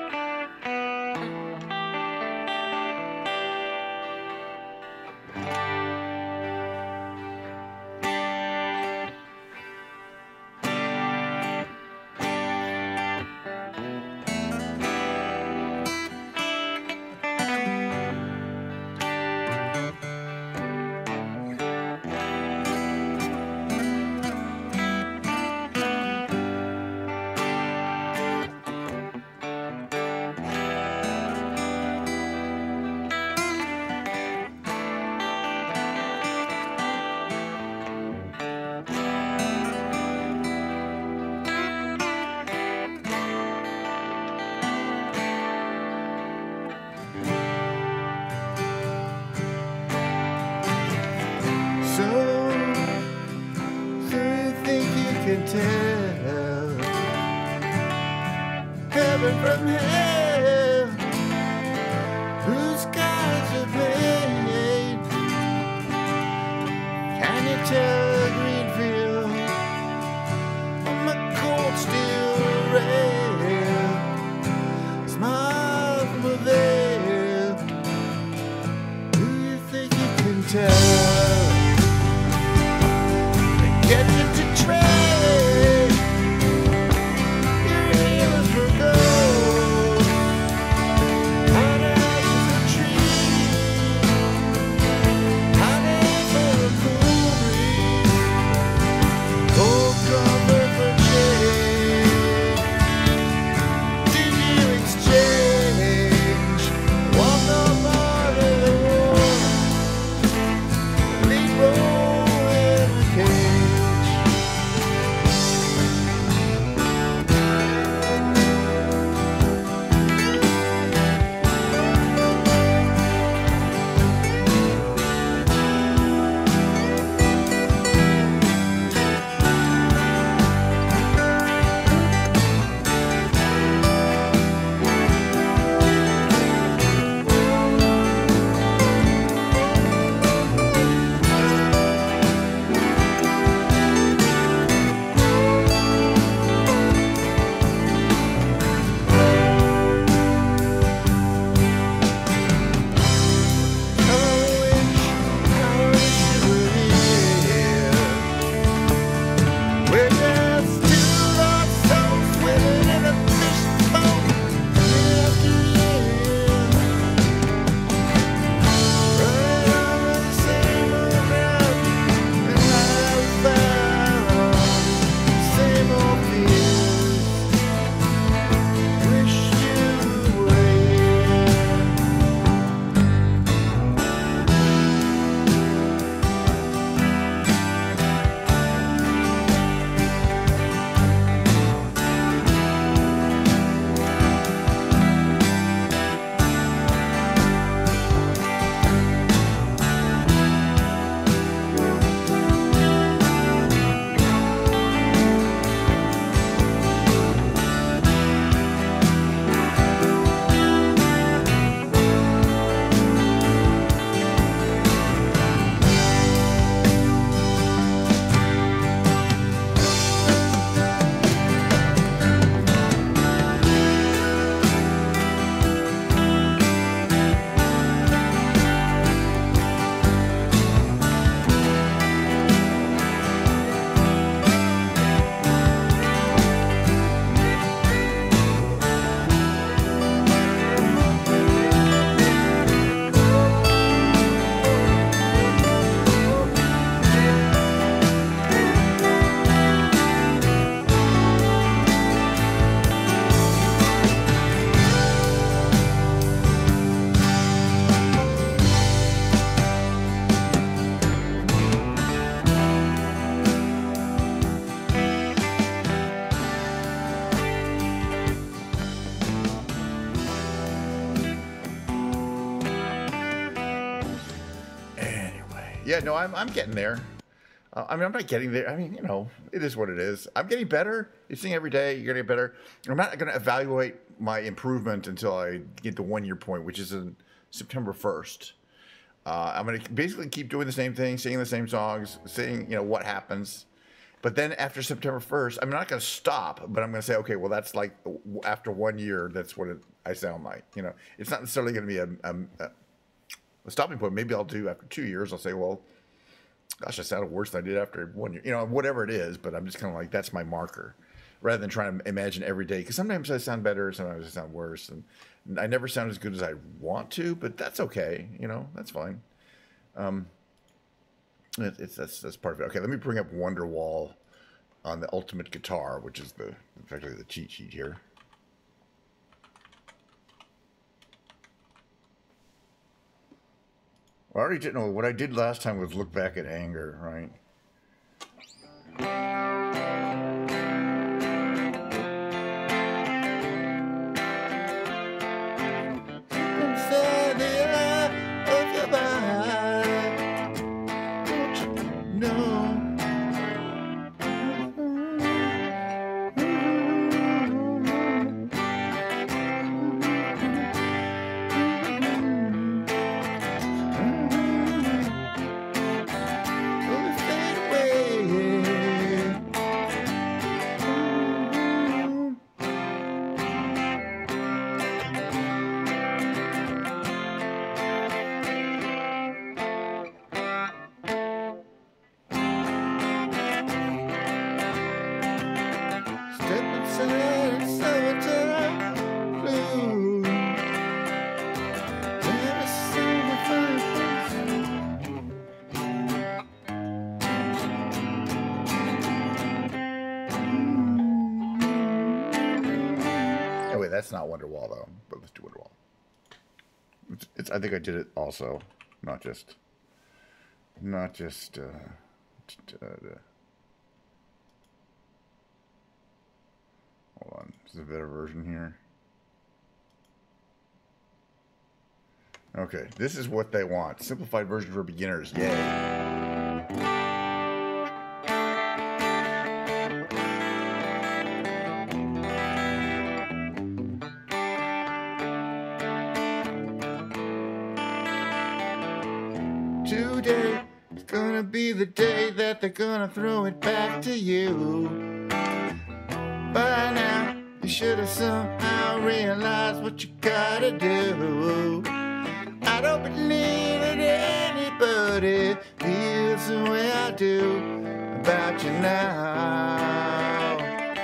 From hell, whose skies are made? Can you tell a green field from a cold steel rail? Smile from a veil. Do you think you can tell? They get you to trade your heroes for gold. yeah, no, I'm I'm getting there. Uh, I mean, I'm not getting there. I mean, you know, it is what it is. I'm getting better. You're seeing every day. You're getting better. I'm not going to evaluate my improvement until I get the one year point, which is in September first. Uh, I'm going to basically keep doing the same thing, singing the same songs, seeing, you know, what happens. But then after September first, I'm not going to stop, but I'm going to say, okay, well, that's like after one year, that's what it, I sound like. You know, it's not necessarily going to be a, a, a stopping point. Maybe I'll do after two years. I'll say, well, gosh, I sounded worse than I did after one year. You know, whatever it is, but I'm just kind of like, that's my marker. Rather than trying to imagine every day. Because sometimes I sound better, sometimes I sound worse. And I never sound as good as I want to, but that's okay. You know, that's fine. Um, it, it's that's, that's part of it. Okay, let me bring up Wonderwall on the Ultimate Guitar, which is the effectively the cheat sheet here. I already did know what I did last time was look back at anger, right? That's not Wonderwall though, but let's do Wonderwall. It's, it's, I think I did it also, not just, not just. Uh, uh, hold on, is there a better version here? Okay, this is what they want. Simplified version for beginners. Yay. Today is gonna be the day that they're gonna throw it back to you. By now, you should have somehow realized what you gotta do. I don't believe that anybody feels the way I do about you now.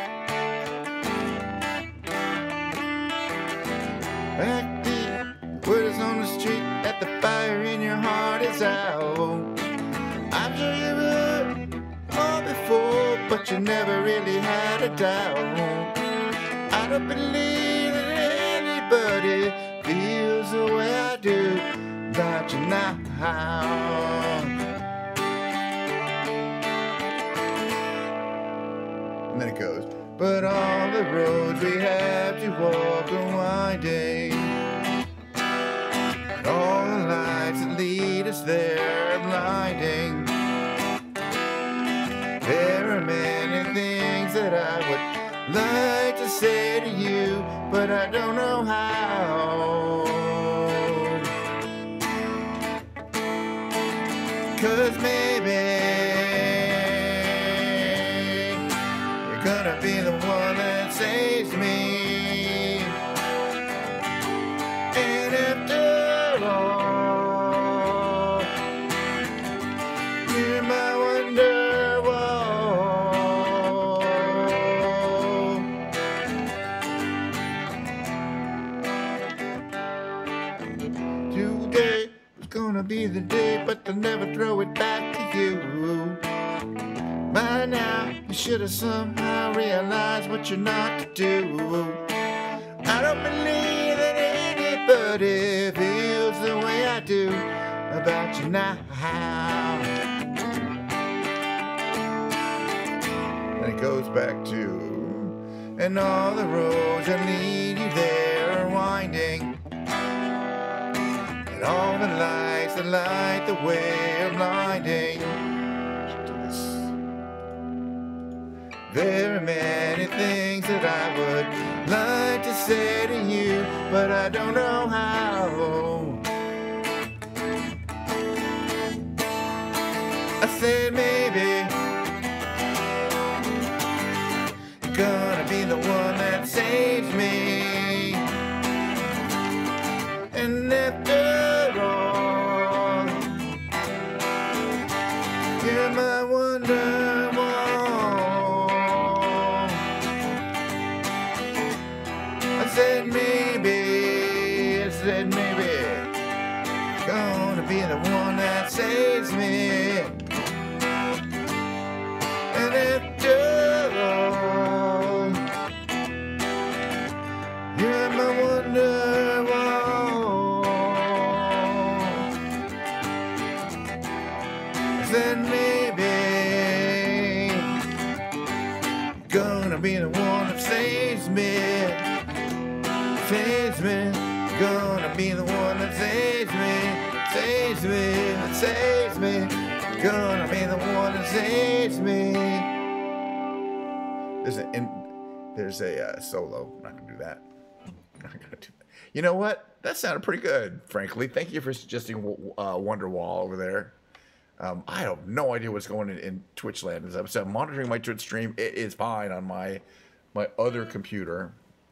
Back deep, word is on the street that the fire in your heart is out. I'm sure you heard all before, but you never really had a doubt. I don't believe that anybody feels the way I do about you now. And then it goes, but all the roads we have to walk are winding, and all the lights that lead us there are blinding. There are many things that I would like to say to you, but I don't know how. 'Cause maybe you're gonna be the one that saves me. And after all, you're my Wonderwall. Today was gonna be the day, but they'll never throw it back to you. By now, you should have somehow realized what you're not to do. I don't believe that anybody feels the way I do about you now. And it goes back to, and all the roads that lead you there are winding, and all the lights that light the way are blinding. Should do this. There are many things that I would like to say to you, but I don't know how. I said maybe you're gonna be the one that saves me. And after all, you're my wonderwall. I said maybe, I said maybe, gonna be the one that saves me. And after all, you're my wonderwall. I said maybe, gonna be the one that saves me. Saves me, gonna be the one that saves me, saves me, that saves me, gonna be the one that saves me. There's a, in, there's a uh, solo. I'm not gonna do that. I'm not gonna do that. You know what? That sounded pretty good, frankly. Thank you for suggesting uh, Wonderwall over there. Um, I have no idea what's going on in, in Twitch land. As I was monitoring my Twitch stream, it is fine on my my other computer.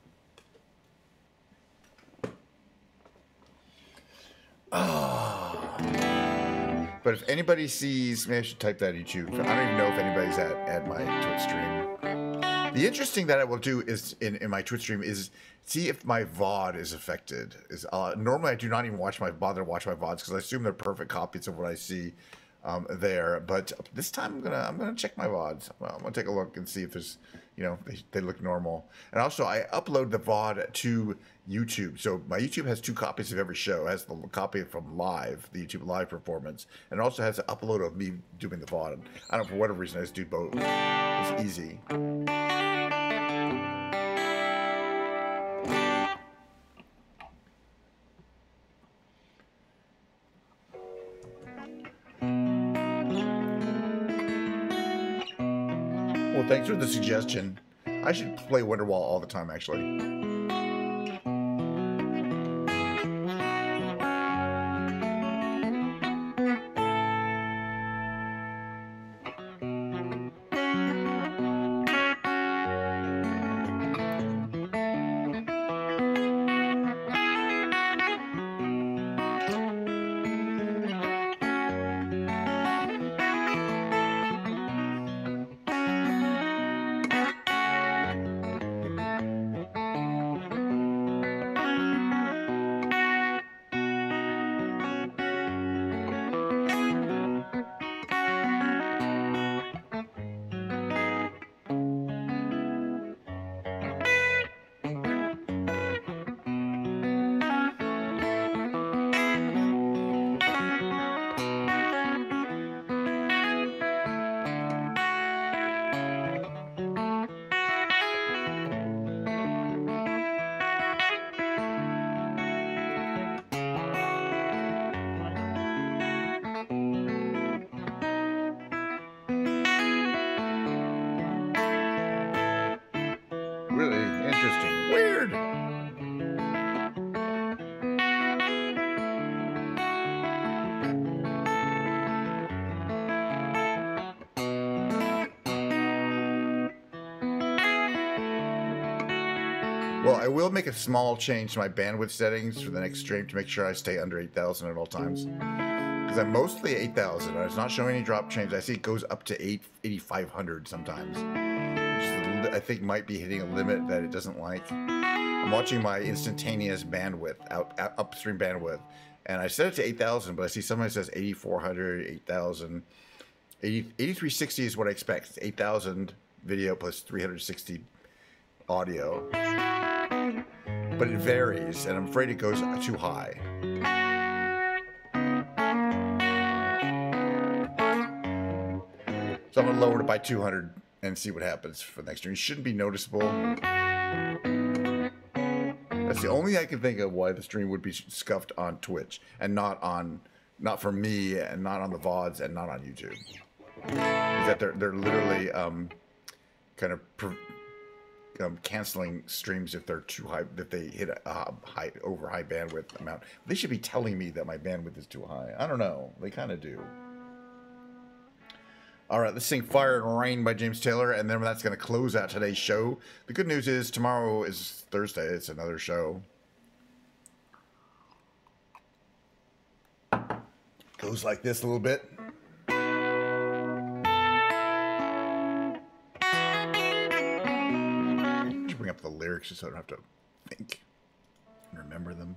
Oh. But if anybody sees, maybe I should type that YouTube. I don't even know if anybody's at, at my Twitch stream. The interesting that I will do is in, in my Twitch stream is see if my V O D is affected. Is uh, normally I do not even watch my bother to watch my V O Ds because I assume they're perfect copies of what I see um, there. But this time I'm gonna I'm gonna check my V O Ds. Well, I'm gonna take a look and see if there's you know they, they look normal. And also I upload the V O D to YouTube. So my YouTube has two copies of every show. It has the copy from live, the YouTube live performance, and it also has an upload of me doing the V O D. I don't know, for whatever reason, I just do both. It's easy. Well, thanks for the suggestion. I should play Wonderwall all the time, actually. Really interesting. Weird. Well, I will make a small change to my bandwidth settings for the next stream to make sure I stay under eight thousand at all times. Because I'm mostly eight thousand. It's not showing any drop change. I see it goes up to eighty-five hundred sometimes. I think might be hitting a limit that it doesn't like. I'm watching my instantaneous bandwidth, out, out upstream bandwidth, and I set it to eight thousand, but I see somebody says eighty-four hundred, eight thousand. eighty-three sixty is what I expect. It's eight thousand video plus three hundred sixty audio. But it varies, and I'm afraid it goes too high. So I'm going to lower it by two hundred and see what happens for the next stream. It shouldn't be noticeable. That's That's the only I can think of why the stream would be scuffed on Twitch and not on, not for me and not on the V O Ds and not on YouTube. Is that they're they're literally um, kind of um, canceling streams if they're too high, if they hit a, a high over high bandwidth amount. They should be telling me that my bandwidth is too high. I don't know. They kind of do. All right, let's sing Fire and Rain by James Taylor, and then that's going to close out today's show. The good news is tomorrow is Thursday. It's another show. Goes like this a little bit. Just bring up the lyrics just so I don't have to think and remember them.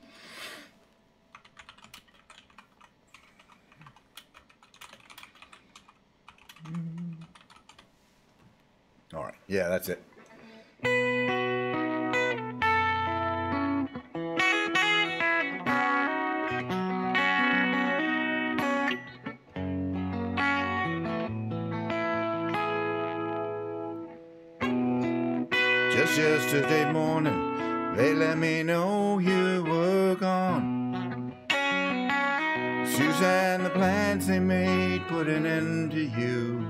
All right. Yeah, that's it. Just yesterday morning, they let me know you were gone. Suzanne, the plans they made put an end to you.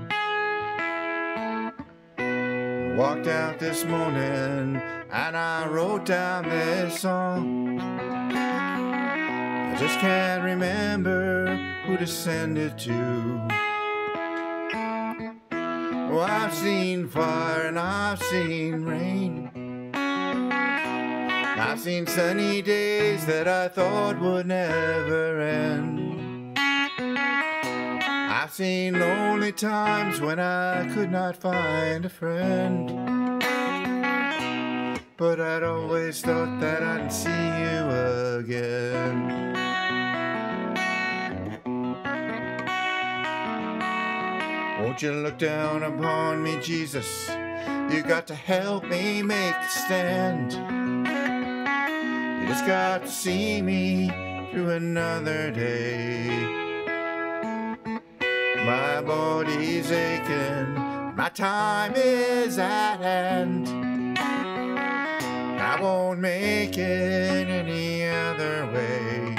Walked out this morning and I wrote down this song. I just can't remember who to send it to. Oh, I've seen fire and I've seen rain. I've seen sunny days that I thought would never end. I've seen lonely times when I could not find a friend. But I'd always thought that I'd see you again. Won't you look down upon me, Jesus? You got to help me make the stand. You just got to see me through another day. My body's aching, my time is at hand. I won't make it any other way.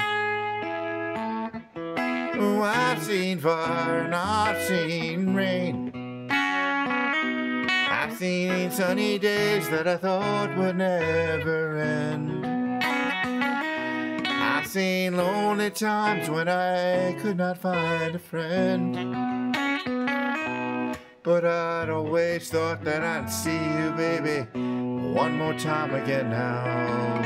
Oh, I've seen fire and I've seen rain. I've seen sunny days that I thought would never end. I've seen lonely times when I could not find a friend. But I'd always thought that I'd see you, baby, one more time again now.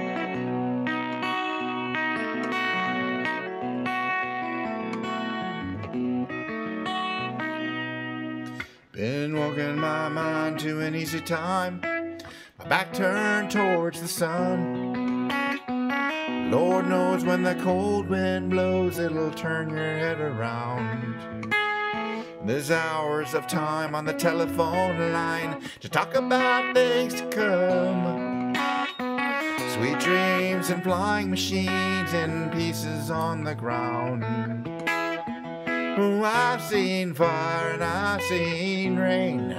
Been walking my mind to an easy time, my back turned towards the sun. Lord knows when the cold wind blows, it'll turn your head around. There's hours of time on the telephone line to talk about things to come. Sweet dreams and flying machines in pieces on the ground. Oh, I've seen fire and I've seen rain.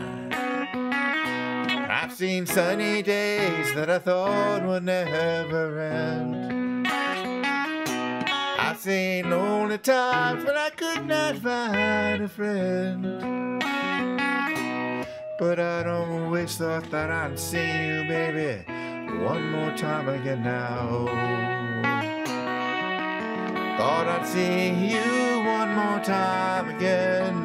I've seen sunny days that I thought would never end. I've seen lonely times when I could not find a friend. But I'd always thought that I'd see you, baby, one more time again now. Thought I'd see you one more time again.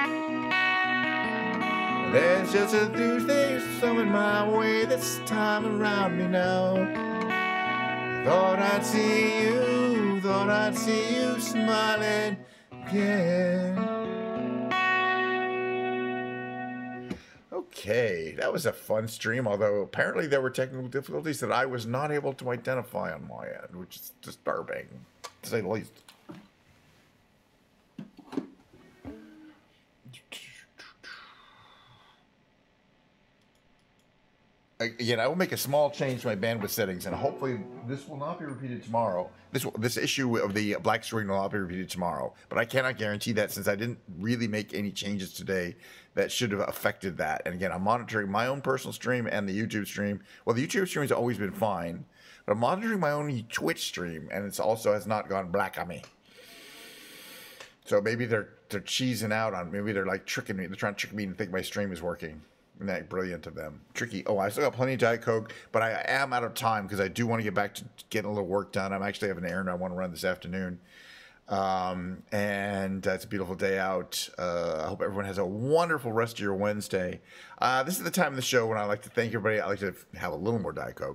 There's just a few things coming my way this time around me now. Thought I'd see you, thought I'd see you smiling again. Okay, that was a fun stream, although apparently there were technical difficulties that I was not able to identify on my end, which is disturbing, to say the least. again, I will make a small change to my bandwidth settings, and hopefully this will not be repeated tomorrow. This will, this issue of the black screen will not be repeated tomorrow, but I cannot guarantee that since I didn't really make any changes today that should have affected that. And again, I'm monitoring my own personal stream and the YouTube stream. Well, the YouTube stream has always been fine, but I'm monitoring my own Twitch stream, and it's also has not gone black on me. So maybe they're they're cheesing out on. Maybe they're like tricking me. They're trying to trick me to think my stream is working. Isn't that brilliant of them? Tricky. Oh, I still got plenty of Diet Coke, but I am out of time because I do want to get back to getting a little work done. I'm actually having an errand I want to run this afternoon. Um, and uh, it's a beautiful day out. Uh, I hope everyone has a wonderful rest of your Wednesday. Uh, this is the time of the show when I like to thank everybody. I like to have a little more Diet Coke.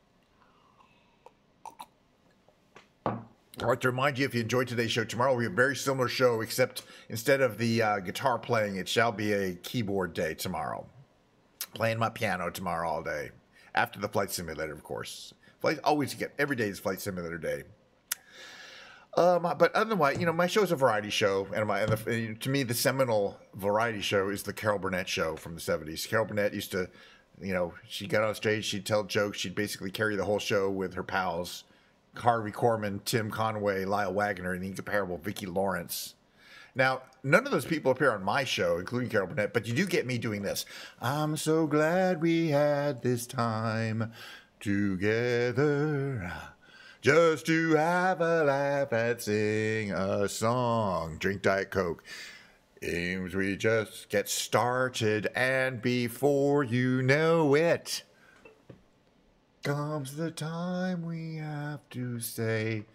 I'd like to remind you, if you enjoyed today's show, tomorrow will be a very similar show, except instead of the uh, guitar playing, it shall be a keyboard day tomorrow. Playing my piano tomorrow all day. After the Flight Simulator, of course. Flight, always get, every day is Flight Simulator day. Um, but otherwise, you know, my show is a variety show, and, my, and the, to me, the seminal variety show is the Carol Burnett show from the seventies. Carol Burnett used to, you know, she got on stage, she'd tell jokes, she'd basically carry the whole show with her pals, Harvey Korman, Tim Conway, Lyle Wagner, and the incomparable Vicki Lawrence. Now, none of those people appear on my show, including Carol Burnett, but you do get me doing this. I'm so glad we had this time together, just to have a laugh and sing a song. Drink Diet Coke. Aims we just get started, and before you know it, comes the time we have to say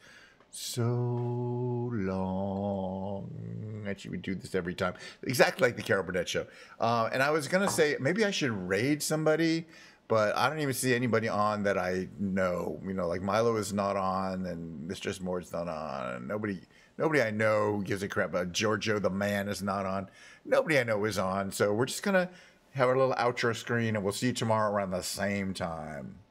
so long. Actually, we do this every time. Exactly like the Carol Burnett show. Uh, and I was going to say, maybe I should raid somebody, but I don't even see anybody on that I know. You know, like Milo is not on, and Mistress Moore's not on. And nobody nobody I know who gives a crap about Giorgio the Man is not on. Nobody I know is on. So we're just going to have our little outro screen, and we'll see you tomorrow around the same time.